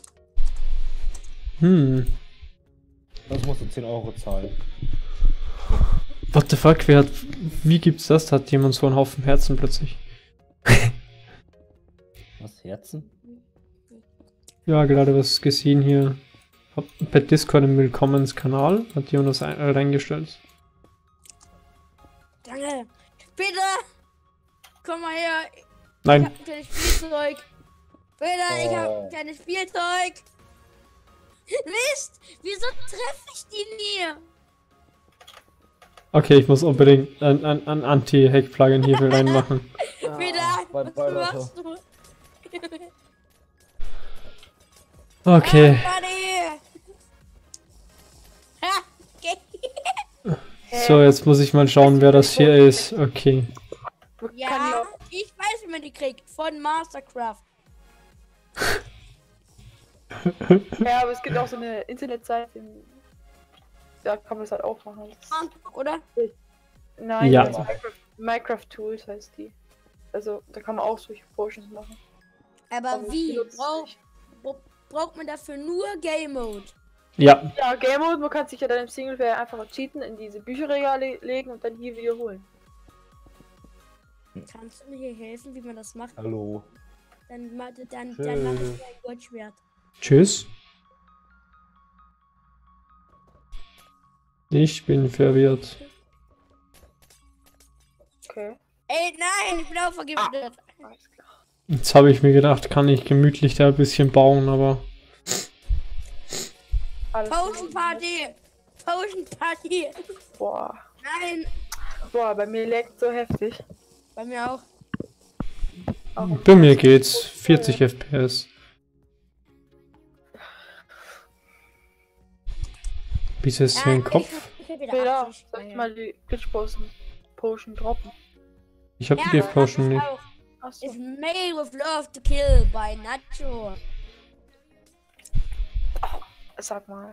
Speaker 1: Hm.
Speaker 3: Sonst musst du 10 Euro zahlen.
Speaker 1: What the fuck? Wie gibt's das? Da hat jemand so einen Haufen Herzen plötzlich.
Speaker 3: Was? Herzen?
Speaker 1: Ja, gerade was gesehen hier. Bei Discord im Willkommenskanal hat jemand das reingestellt.
Speaker 4: Danke. Peter! Komm mal her. Ich
Speaker 1: Nein.
Speaker 4: hab ein kleines Spielzeug. Peter, ich habe
Speaker 3: Oh.
Speaker 4: kein Spielzeug. Mist, wieso treffe ich die nie?
Speaker 1: Okay, ich muss unbedingt ein Anti-Hack-Plugin hier will reinmachen.
Speaker 4: Peter, was machst du?
Speaker 1: Okay.
Speaker 4: Buddy. Ha, okay.
Speaker 1: So, jetzt muss ich mal schauen, wer das hier ist. Okay.
Speaker 4: Ja, ich weiß, wie man die kriegt. Von Mastercraft.
Speaker 6: Ja, aber es gibt auch so eine Internetseite, da kann man es halt auch machen.
Speaker 4: Oder?
Speaker 6: Nein,
Speaker 1: Ja.
Speaker 6: also Minecraft Tools heißt die. Also da kann man auch solche Potions machen.
Speaker 4: Aber
Speaker 6: Aber ich
Speaker 4: wie?
Speaker 6: benutze es nicht.
Speaker 4: Braucht man dafür nur Game Mode?
Speaker 1: Ja,
Speaker 6: Ja, Game Mode, man kann sich ja dann im Singleplayer einfach cheaten, in diese Bücherregale legen und dann hier wiederholen.
Speaker 4: Kannst du mir hier helfen, wie man das macht?
Speaker 3: Hallo.
Speaker 4: Dann mache ich
Speaker 3: Tschüss.
Speaker 4: mir ein Goldschwert.
Speaker 1: tschüss. Ich bin verwirrt.
Speaker 6: Okay,
Speaker 4: Ey, nein, ich bin auch vergiftet.
Speaker 6: alles klar.
Speaker 1: Jetzt habe ich mir gedacht, kann ich gemütlich da ein bisschen bauen, aber
Speaker 6: Alles
Speaker 4: Potion
Speaker 6: klar.
Speaker 4: Party! Potion Party!
Speaker 6: Boah.
Speaker 4: Nein!
Speaker 6: Boah, bei mir leckt so heftig.
Speaker 4: Bei mir auch.
Speaker 1: bei mir geht's 40 FPS. Wieso ist hier ein Kopf?
Speaker 4: Ich hab wieder
Speaker 6: Peter,
Speaker 4: 80.
Speaker 6: soll ich mal die Glitch Potion droppen?
Speaker 1: Ich habe die
Speaker 4: Ja,
Speaker 1: Potion nicht.
Speaker 4: auch.
Speaker 6: Achso.
Speaker 4: It's made with love to kill by Nacho.
Speaker 6: Sag mal.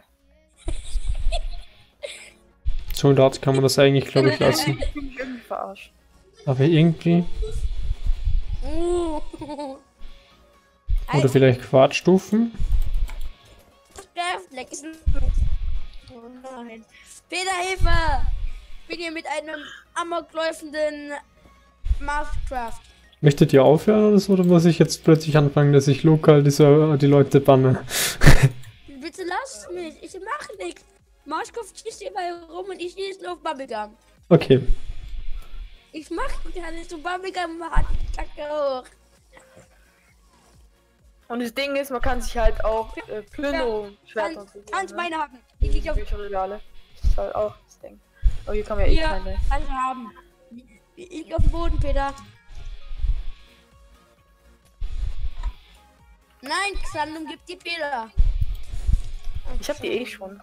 Speaker 1: So dort kann man das eigentlich, glaube ich, lassen.
Speaker 6: Ich bin mich irgendwie verarscht.
Speaker 1: Aber irgendwie. Oder vielleicht Quartstufen.
Speaker 4: Oh nein. Peter, Hilfe! Ich bin hier mit einem amokläufenden Minecraft.
Speaker 1: Möchtet ihr aufhören oder so? Oder muss ich jetzt plötzlich anfangen, dass ich lokal die Leute banne?
Speaker 4: Bitte lass mich, ich mach nichts. Minecraft schießt überall rum und ich schieße nur auf Bubblegum.
Speaker 1: Okay.
Speaker 4: Ich mach gar nicht so Bubblegum hat die Kacke hoch.
Speaker 6: Und das Ding ist, man kann sich halt auch Plünderung, Schwerter und so.
Speaker 4: Kannst meine haben. Die liegt auf
Speaker 6: Bücherregale. Das ist halt auch das Ding. Oh, hier kann man ja eh
Speaker 4: hier.
Speaker 6: keine.
Speaker 4: Kannst du haben. Die liegt auf dem Boden, Peter. Nein, Xandum gibt die Peter.
Speaker 6: Ich hab die eh schon.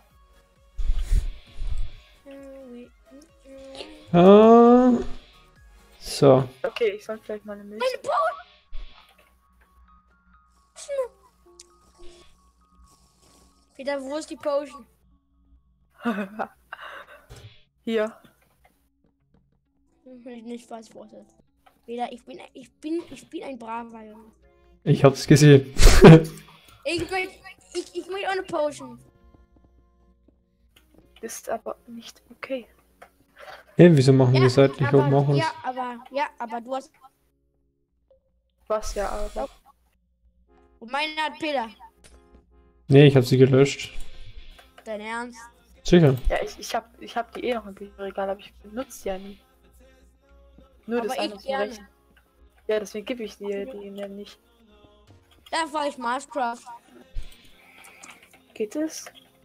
Speaker 1: Ah. So.
Speaker 6: Okay, ich soll vielleicht mal eine Milch.
Speaker 4: Meine Potion! Peter, wo ist die Potion?
Speaker 6: Hier.
Speaker 4: Ich will nicht weiß, wo es ist. Peter, ich bin ein braver Junge.
Speaker 1: Ich hab's gesehen.
Speaker 4: Ich möchte auch eine Potion.
Speaker 6: Ist aber nicht okay.
Speaker 1: Hey, wieso machen wir seitlich
Speaker 4: aber,
Speaker 1: oben auch was?
Speaker 4: aber du hast.
Speaker 6: Was ja aber.
Speaker 4: Und meine hat Peter.
Speaker 1: Nee, ich hab sie gelöscht.
Speaker 4: Dein Ernst?
Speaker 1: Sicher.
Speaker 6: Ja, ich hab die eh noch im Bücherregal, aber ich benutze die ja nie. Nur
Speaker 4: Aber
Speaker 6: das
Speaker 4: ich
Speaker 6: eine zum
Speaker 4: gerne.
Speaker 6: Rechnen. Ja, deswegen gebe ich dir die ihnen nicht.
Speaker 4: Da war ich Minecraft.
Speaker 6: Geht es?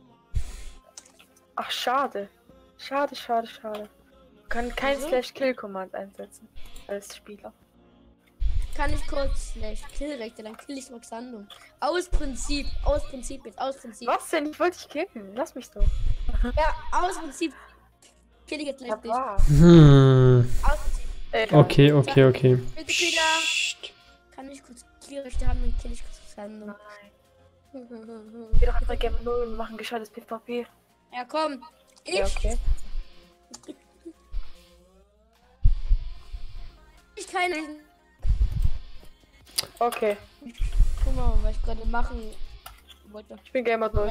Speaker 6: Ach, schade. Schade. Man kann kein
Speaker 4: Wieso?
Speaker 6: /Kill-Command einsetzen als Spieler.
Speaker 4: Kann ich kurz Killrechte, dann kill ich Roxando. Aus Prinzip jetzt, aus Prinzip.
Speaker 6: Was denn? Ich wollte dich killen. Lass mich doch.
Speaker 4: Ja, aus Prinzip. Kill ich jetzt
Speaker 6: Ja,
Speaker 4: gleich dich.
Speaker 6: wahr.
Speaker 4: Aus Prinzip.
Speaker 1: Okay.
Speaker 4: Bitte, Peter. Kann ich kurz Killrechte haben, dann kill ich Roxando.
Speaker 6: Geh doch einfach Game 0 und machen gescheites PvP.
Speaker 4: Ja, komm.
Speaker 6: Ja, okay.
Speaker 4: Ich keine.
Speaker 6: Okay.
Speaker 4: Guck mal, was ich gerade machen wollte.
Speaker 6: Ich bin Gamer 0.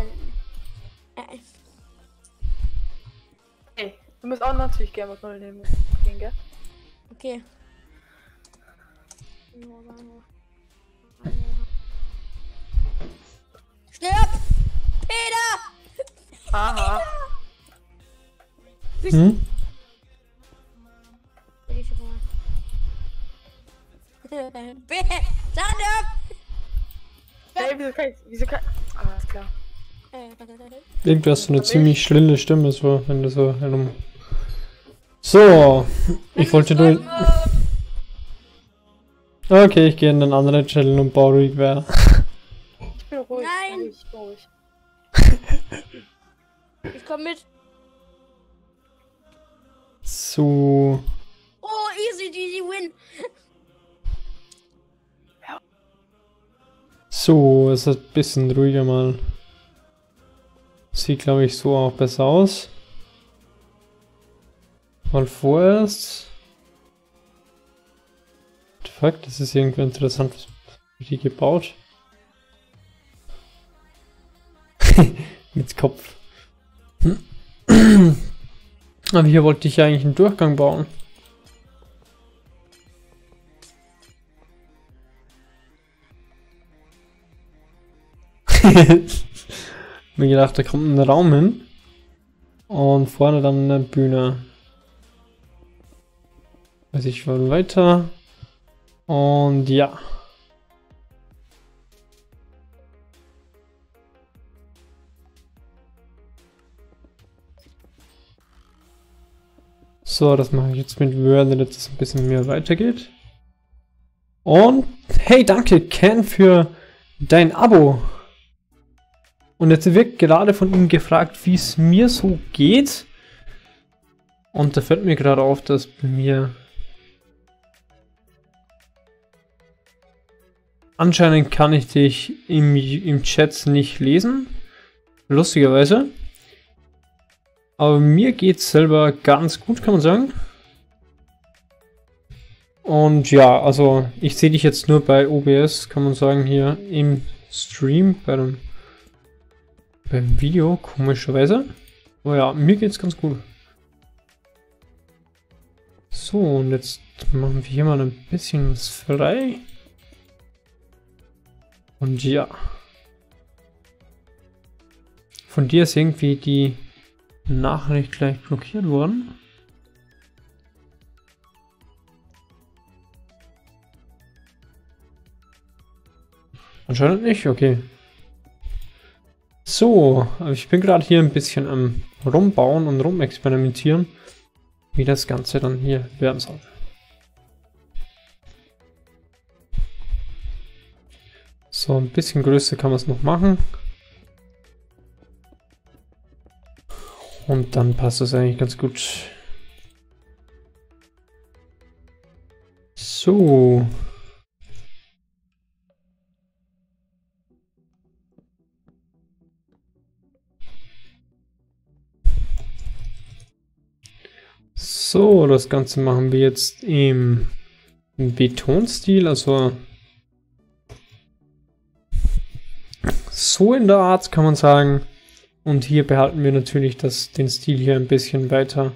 Speaker 6: Hey, du musst auch natürlich Gamer 0 nehmen. Gell?
Speaker 4: Okay. Stirb! Peter!
Speaker 6: Aha.
Speaker 1: Hm?
Speaker 4: Stand up!
Speaker 6: Ey, wieso kann ich. Ah, ist klar.
Speaker 1: Irgendwie hast du eine ziemlich schrille Stimme, so, wenn du so herum. So, ich wollte nur. Okay, ich gehe in den anderen Channel und baue ruhig wer.
Speaker 6: Ich bin ruhig.
Speaker 4: Nein.
Speaker 6: Ich bin ruhig.
Speaker 4: Ich komm mit.
Speaker 1: So.
Speaker 4: Oh, easy win.
Speaker 1: So, es ist ein bisschen ruhiger mal. Sieht, glaube ich, so auch besser aus. Mal vorerst. Fuck, das ist irgendwie interessant. Was wird die gebaut? Mit Kopf. Aber hier wollte ich ja eigentlich einen Durchgang bauen. Mir gedacht, da kommt ein Raum hin. Und vorne dann eine Bühne. Also ich will weiter. Und ja. So, das mache ich jetzt mit Word, damit es ein bisschen mehr weitergeht. Und hey, danke Ken für dein Abo. Und jetzt wird gerade von ihm gefragt, wie es mir so geht. Und da fällt mir gerade auf, dass bei mir anscheinend kann ich dich im Chat nicht lesen. Lustigerweise. Aber mir geht's selber ganz gut, kann man sagen. Und ja, also ich sehe dich jetzt nur bei OBS, kann man sagen, hier im Stream, beim Video, komischerweise. Aber ja, mir geht's ganz gut. So, und jetzt machen wir hier mal ein bisschen was frei. Und ja. Von dir ist irgendwie die Nachricht gleich blockiert worden. Anscheinend nicht, okay. So, ich bin gerade hier ein bisschen am Rumbauen und rumexperimentieren, wie das Ganze dann hier werden soll. So, ein bisschen größer kann man es noch machen. Und dann passt es eigentlich ganz gut. So. So, das Ganze machen wir jetzt im Betonstil, also so in der Art kann man sagen. Und hier behalten wir natürlich den Stil hier ein bisschen weiter.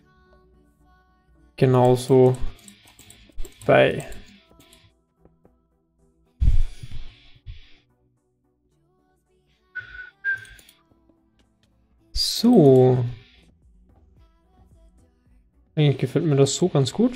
Speaker 1: Genauso bei. So. Eigentlich gefällt mir das so ganz gut.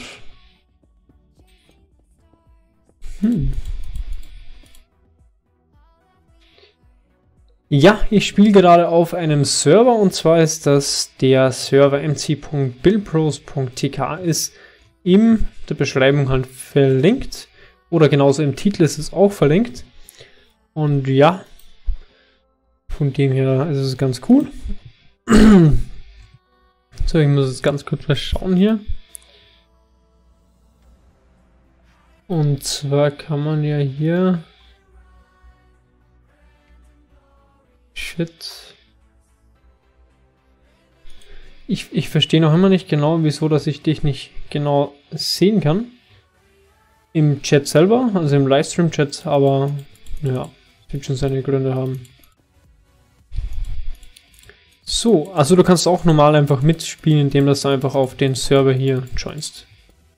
Speaker 1: Ja, ich spiele gerade auf einem Server und zwar ist das der Server mc.billpros.tk, ist in der Beschreibung halt verlinkt oder genauso im Titel ist es auch verlinkt und ja, von dem her ist es ganz cool. So, ich muss jetzt ganz kurz was schauen hier. Und zwar kann man ja hier... Shit. Ich verstehe noch immer nicht genau, wieso, dass ich dich nicht genau sehen kann. Im Chat selber, also im Livestream-Chat, aber ja, wird schon seine Gründe haben. So, also du kannst auch normal einfach mitspielen, indem du einfach auf den Server hier joinst.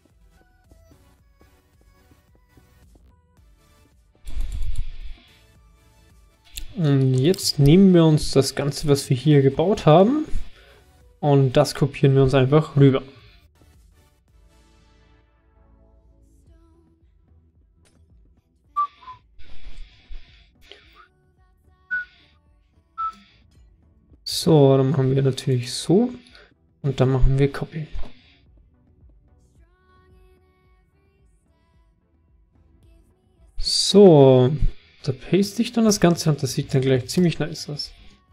Speaker 1: Und jetzt nehmen wir uns das Ganze, was wir hier gebaut haben, und das kopieren wir uns einfach rüber. So, dann machen wir natürlich so. Und dann machen wir Copy. So, da paste ich dann das Ganze und das sieht dann gleich ziemlich nice aus.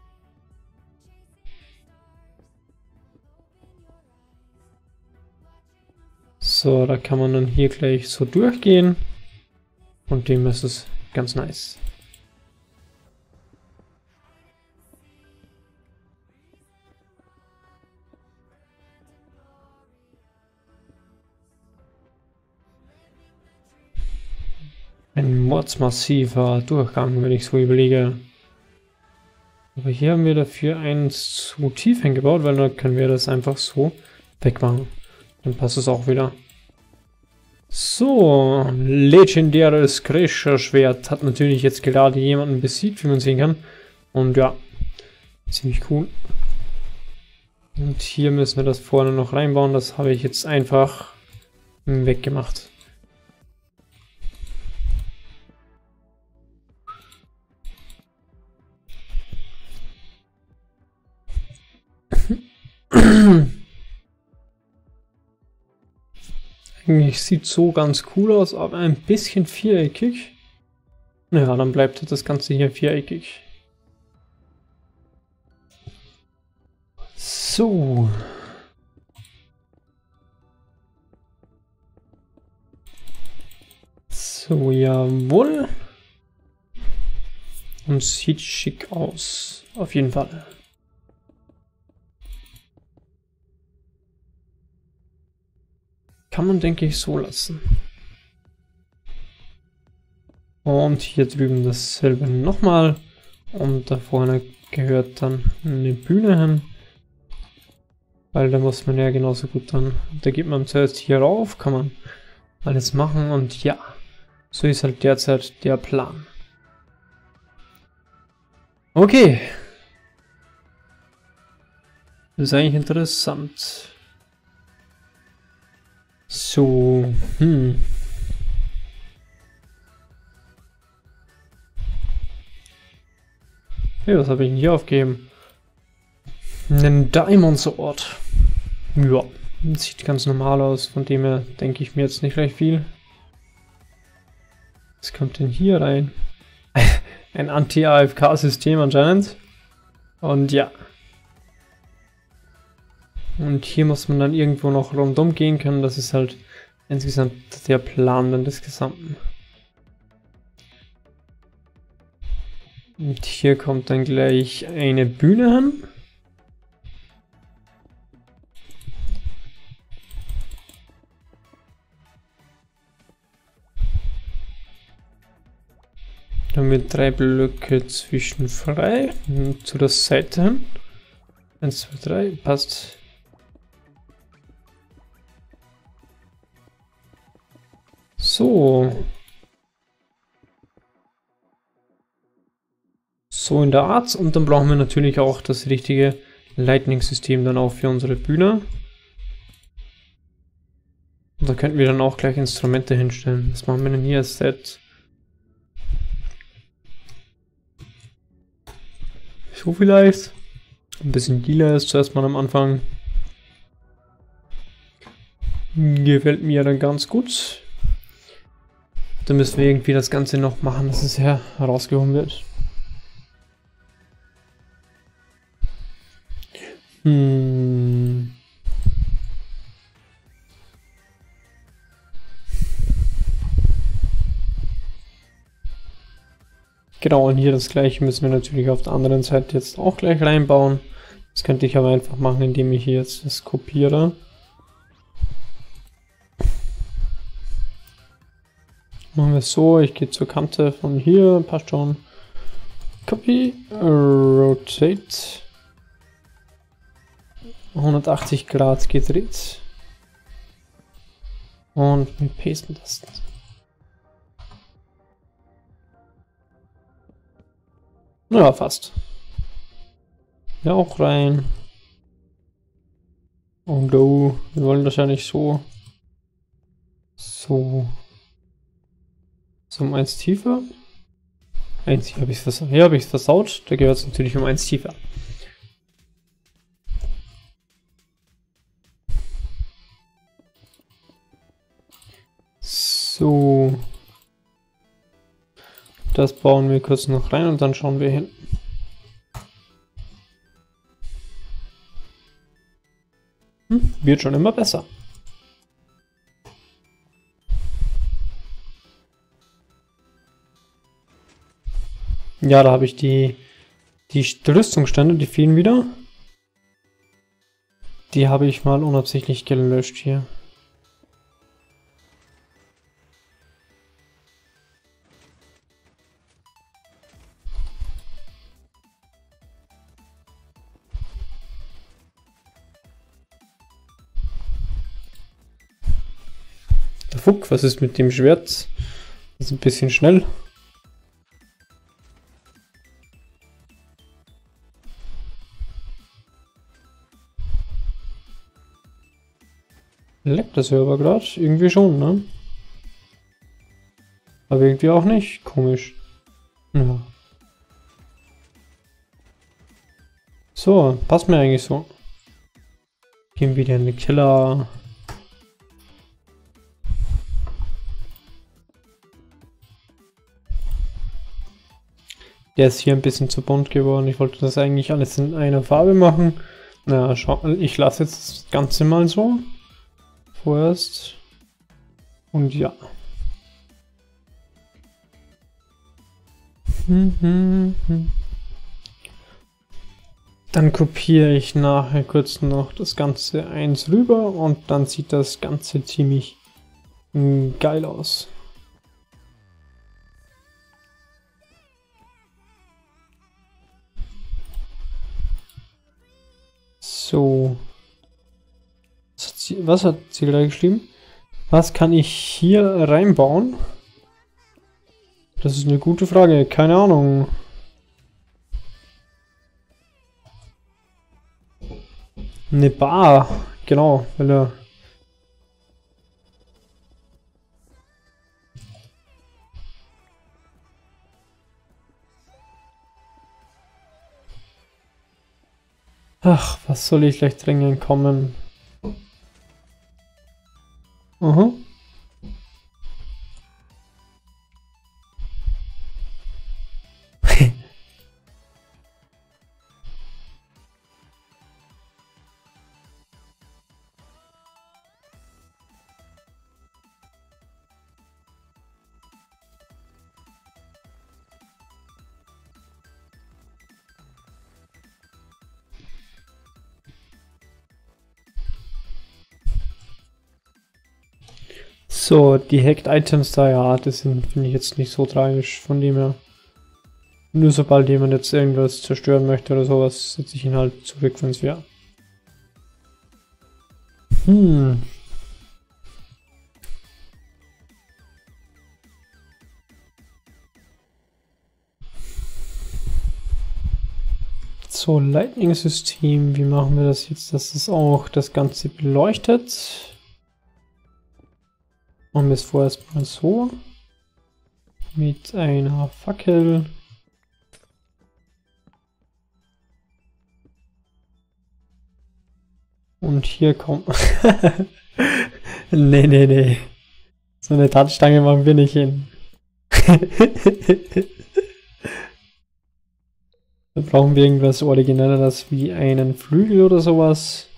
Speaker 1: So, da kann man dann hier gleich so durchgehen und dem ist es ganz nice. Ein mordsmassiver Durchgang, wenn ich so überlege. Aber hier haben wir dafür eins zu tief hingebaut, weil dann können wir das einfach so wegmachen. Dann passt es auch wieder. So, legendäres Grescherschwert hat natürlich jetzt gerade jemanden besiegt, wie man sehen kann. Und ja, ziemlich cool. Und hier müssen wir das vorne noch reinbauen. Das habe ich jetzt einfach weggemacht. Eigentlich sieht so ganz cool aus, aber ein bisschen viereckig. Naja, dann bleibt das Ganze hier viereckig. So. So, jawohl. Und sieht schick aus. Auf jeden Fall. Kann man, denke ich, so lassen. Und hier drüben dasselbe nochmal. Und da vorne gehört dann eine Bühne hin. Weil da muss man ja genauso gut dann, da geht man zuerst hier rauf, kann man alles machen und ja, so ist halt derzeit der Plan. Okay. Das ist eigentlich interessant. So, Hey, was habe ich denn hier aufgegeben? Einen Diamond Sword. Ja, sieht ganz normal aus, von dem her denke ich mir jetzt nicht gleich viel. Was kommt denn hier rein? Ein Anti-AFK-System anscheinend. Und ja. Und hier muss man dann irgendwo noch rundum gehen können. Das ist halt insgesamt der Plan dann des Gesamten. Und hier kommt dann gleich eine Bühne hin. Dann haben wir 3 Blöcke zwischen frei. Zu der Seite hin. 1, 2, 3. Passt. So. So in der Art. Und dann brauchen wir natürlich auch das richtige Lightning-System dann auch für unsere Bühne. Und da könnten wir dann auch gleich Instrumente hinstellen. Was machen wir denn hier als Set? So vielleicht. Ein bisschen Dealer ist zuerst mal am Anfang. Gefällt mir dann ganz gut. Dann müssen wir irgendwie das Ganze noch machen, dass es herausgehoben wird. Genau, und hier das gleiche müssen wir natürlich auf der anderen Seite jetzt auch gleich reinbauen. Das könnte ich aber einfach machen, indem ich hier jetzt das kopiere. Machen wir es so, ich gehe zur Kante von hier, passt schon. Copy, Rotate. 180 Grad gedreht. Und wir pasten das. Ja, fast. Ja, auch rein. Und go. Wir wollen wahrscheinlich so. So um 1 tiefer. Hier habe ich es versaut. Da gehört es natürlich um 1 tiefer. So. Das bauen wir kurz noch rein und dann schauen wir hin. Wird schon immer besser. Ja, da habe ich die Rüstungsstände, die fehlen wieder. Die habe ich mal unabsichtlich gelöscht hier. Der Fuck, was ist mit dem Schwert? Das ist ein bisschen schnell. Leckt das Server gerade? Irgendwie schon, ne? Aber irgendwie auch nicht. Komisch. Ja. So, passt mir eigentlich so. Gehen wieder in den Keller. Der ist hier ein bisschen zu bunt geworden. Ich wollte das eigentlich alles in einer Farbe machen. Na, schau, ich lasse jetzt das Ganze mal so. Vorerst. Und ja. Dann kopiere ich nachher kurz noch das Ganze eins rüber und dann sieht das Ganze ziemlich geil aus. So. Was hat sie gleich geschrieben? Was kann ich hier reinbauen? Das ist eine gute Frage. Keine Ahnung. Eine Bar. Genau, weil er... Ach, was soll ich gleich dringend kommen? Aha. So, die Hacked Items da, ja, das sind, finde ich jetzt nicht so tragisch, von dem her. Nur sobald jemand jetzt irgendwas zerstören möchte oder sowas, setze ich ihn halt zurück, wenn es wäre. So, Lightning-System, wie machen wir das jetzt, dass es auch das Ganze beleuchtet? Machen wir es vorerst mal so. Mit einer Fackel. Und hier kommt... Nee. So eine Touchstange machen wir nicht hin. Da brauchen wir irgendwas Originelleres wie einen Flügel oder sowas.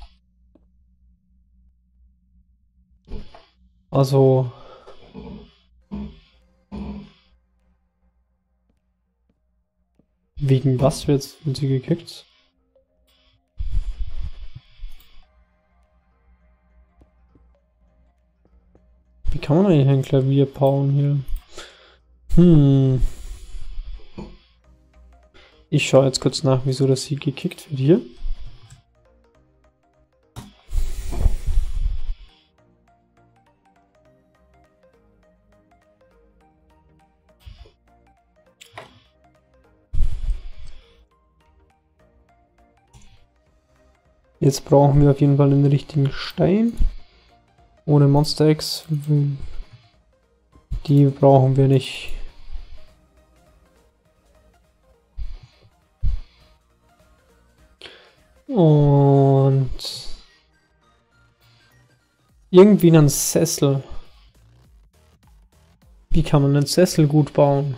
Speaker 1: Also... Wegen was wird sie gekickt? Wie kann man eigentlich ein Klavier bauen hier? Ich schaue jetzt kurz nach, wieso das hier gekickt wird hier. Jetzt brauchen wir auf jeden Fall den richtigen Stein. Ohne Monster Eggs. Die brauchen wir nicht. Und irgendwie einen Sessel. Wie kann man einen Sessel gut bauen?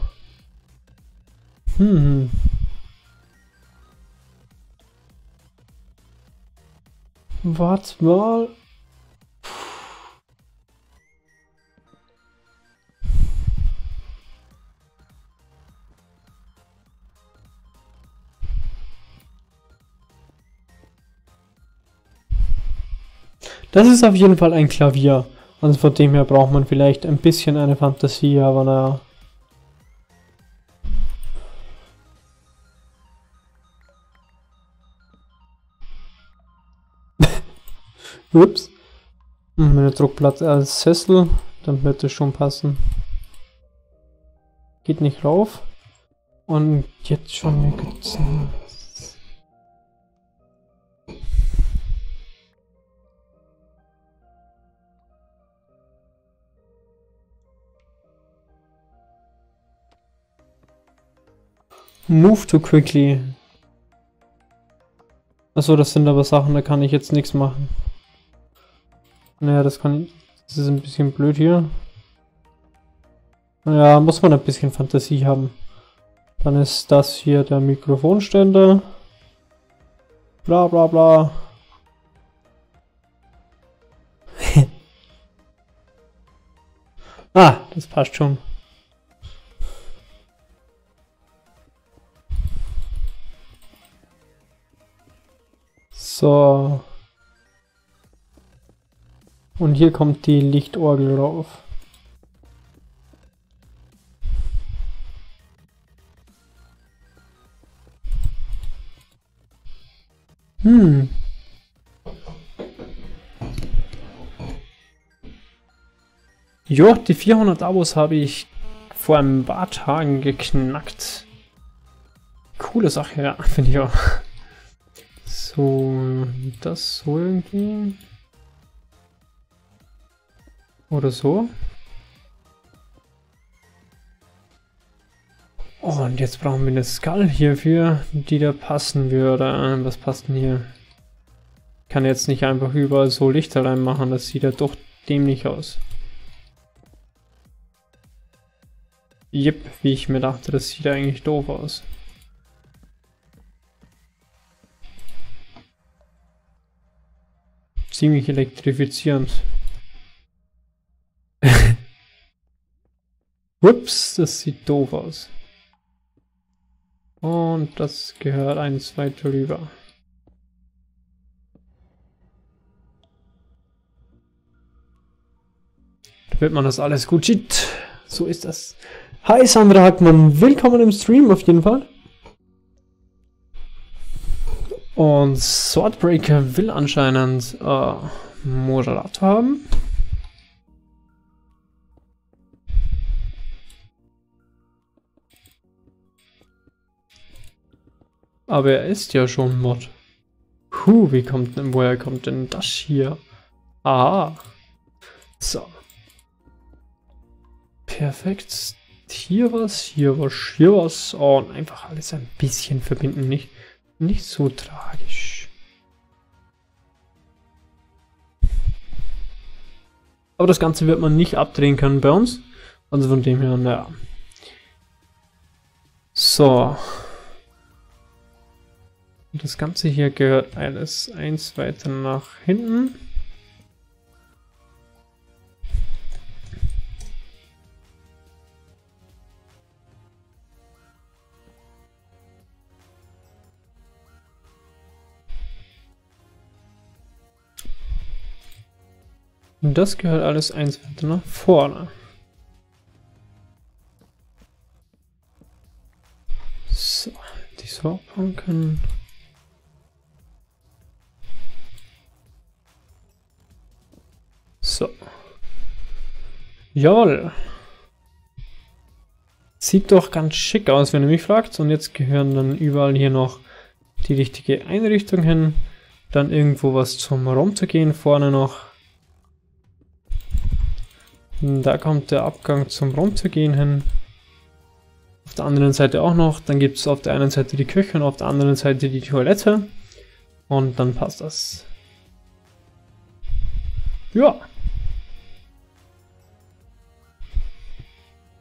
Speaker 1: Warte mal. Das ist auf jeden Fall ein Klavier. Also von dem her braucht man vielleicht ein bisschen eine Fantasie, aber naja. Ups. Meine Druckplatte als Sessel, dann wird es schon passen. Geht nicht rauf. Und jetzt schon mir gibt's Move too quickly. Achso, das sind aber Sachen, da kann ich jetzt nichts machen. Naja, das kann ich. Das ist ein bisschen blöd hier. Naja, muss man ein bisschen Fantasie haben. Dann ist das hier der Mikrofonständer. Bla bla bla. Ah, das passt schon. So. Und hier kommt die Lichtorgel rauf. Jo, die 400 Abos habe ich vor ein paar Tagen geknackt. Coole Sache, ja, finde ich auch. So, das so irgendwie. Oder so. Oh, und jetzt brauchen wir eine Skull hierfür, die da passen würde. Was passt denn hier? Ich kann jetzt nicht einfach überall so Lichter reinmachen, das sieht ja doch dämlich aus. Jep, wie ich mir dachte, das sieht eigentlich doof aus. Ziemlich elektrifizierend. Ups, das sieht doof aus. Und das gehört eins weiter rüber. Da wird man das alles gut sieht. So ist das. Hi Sandra Hackmann, willkommen im Stream auf jeden Fall. Und Swordbreaker will anscheinend Moderator haben. Aber er ist ja schon Mod. Woher kommt denn das hier? Aha. So. Perfekt. Hier was, hier was, hier was. Oh, und einfach alles ein bisschen verbinden. Nicht so tragisch. Aber das Ganze wird man nicht abdrehen können bei uns. Also von dem her, naja. So. Das Ganze hier gehört alles eins weiter nach hinten. Und das gehört alles eins weiter nach vorne. So, die Swordbanken. So. Jawohl. Sieht doch ganz schick aus, wenn ihr mich fragt. Und jetzt gehören dann überall hier noch die richtige Einrichtung hin. Dann irgendwo was zum Runtergehen vorne noch. Und da kommt der Abgang zum Runtergehen hin. Auf der anderen Seite auch noch. Dann gibt es auf der einen Seite die Küche und auf der anderen Seite die Toilette. Und dann passt das. Ja.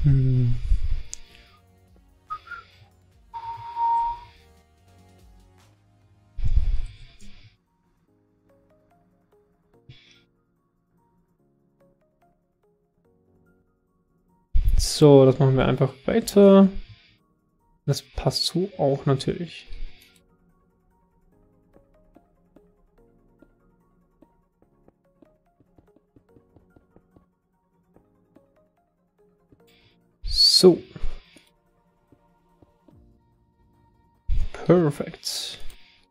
Speaker 1: So, das machen wir einfach weiter. Das passt so auch natürlich. So. Perfekt.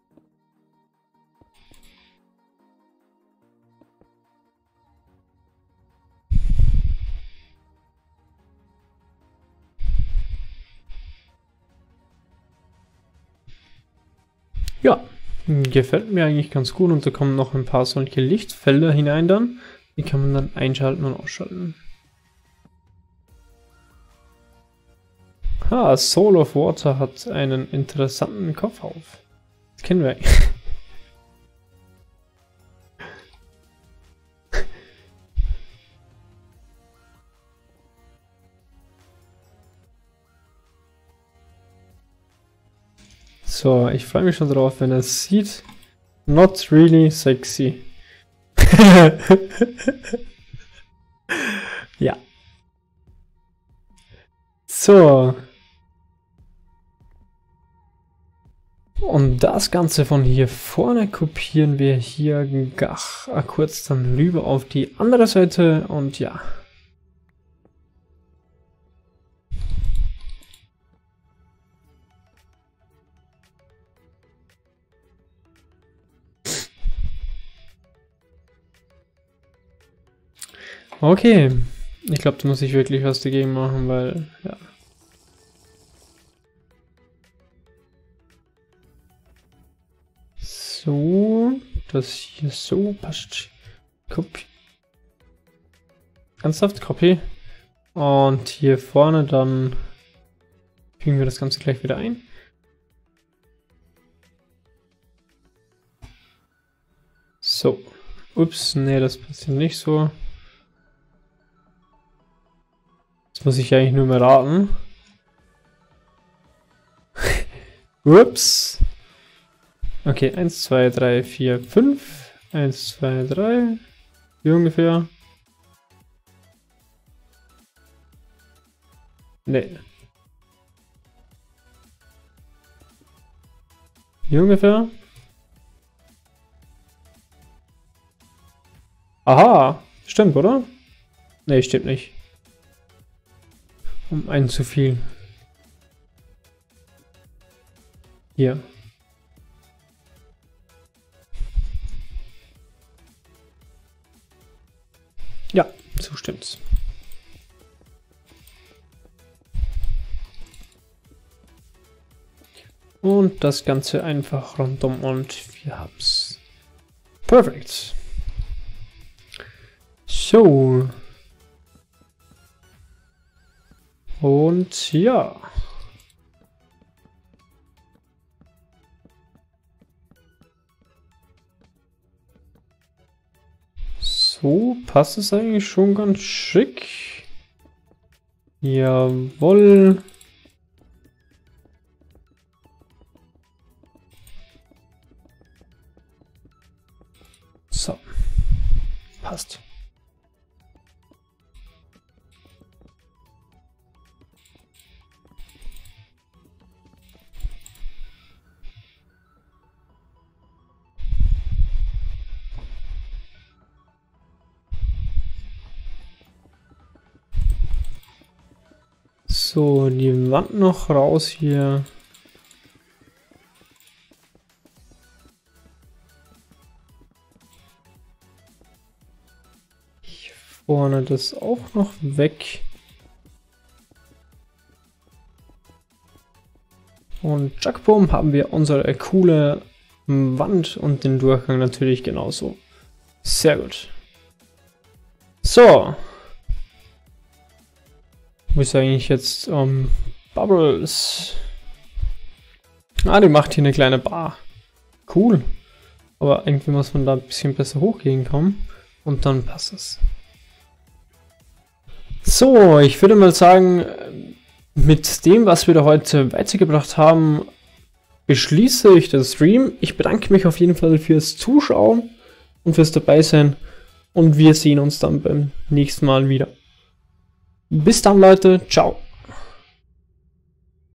Speaker 1: Ja, gefällt mir eigentlich ganz gut und da kommen noch ein paar solche Lichtfelder hinein dann. Die kann man dann einschalten und ausschalten. Soul of Water hat einen interessanten Kopf auf. Das kennen wir eigentlich. So, ich freue mich schon drauf, wenn er es sieht. Not really sexy. Ja. So. Und das Ganze von hier vorne kopieren wir hier kurz dann rüber auf die andere Seite und ja. Okay, ich glaube, da muss ich wirklich was dagegen machen, weil, ja. So, das hier so passt. Copy. Ernsthaft, Copy. Und hier vorne dann fügen wir das Ganze gleich wieder ein. So. Ups, nee, das passiert nicht so. Das muss ich eigentlich nur mehr raten. Ups. Okay, 1, 2, 3, 4, 5. 1, 2, 3. Wie ungefähr? Nee. Wie ungefähr? Aha, stimmt, oder? Nee, stimmt nicht. Um einen zu viel. Hier. Ja, so stimmt's. Und das Ganze einfach rundum und wir haben's. Perfekt. So. Und ja. So passt es eigentlich schon ganz schick. Jawohl. So. Passt. So, die Wand noch raus hier. Hier vorne das auch noch weg. Und Jackboom haben wir unsere coole Wand und den Durchgang natürlich genauso. Sehr gut. So. Wo ist eigentlich jetzt Bubbles? Ah, die macht hier eine kleine Bar. Cool. Aber irgendwie muss man da ein bisschen besser hochgehen kommen. Und dann passt es. So, ich würde mal sagen, mit dem, was wir da heute weitergebracht haben, beschließe ich den Stream. Ich bedanke mich auf jeden Fall fürs Zuschauen und fürs Dabeisein. Und wir sehen uns dann beim nächsten Mal wieder. Bis dann, Leute. Ciao.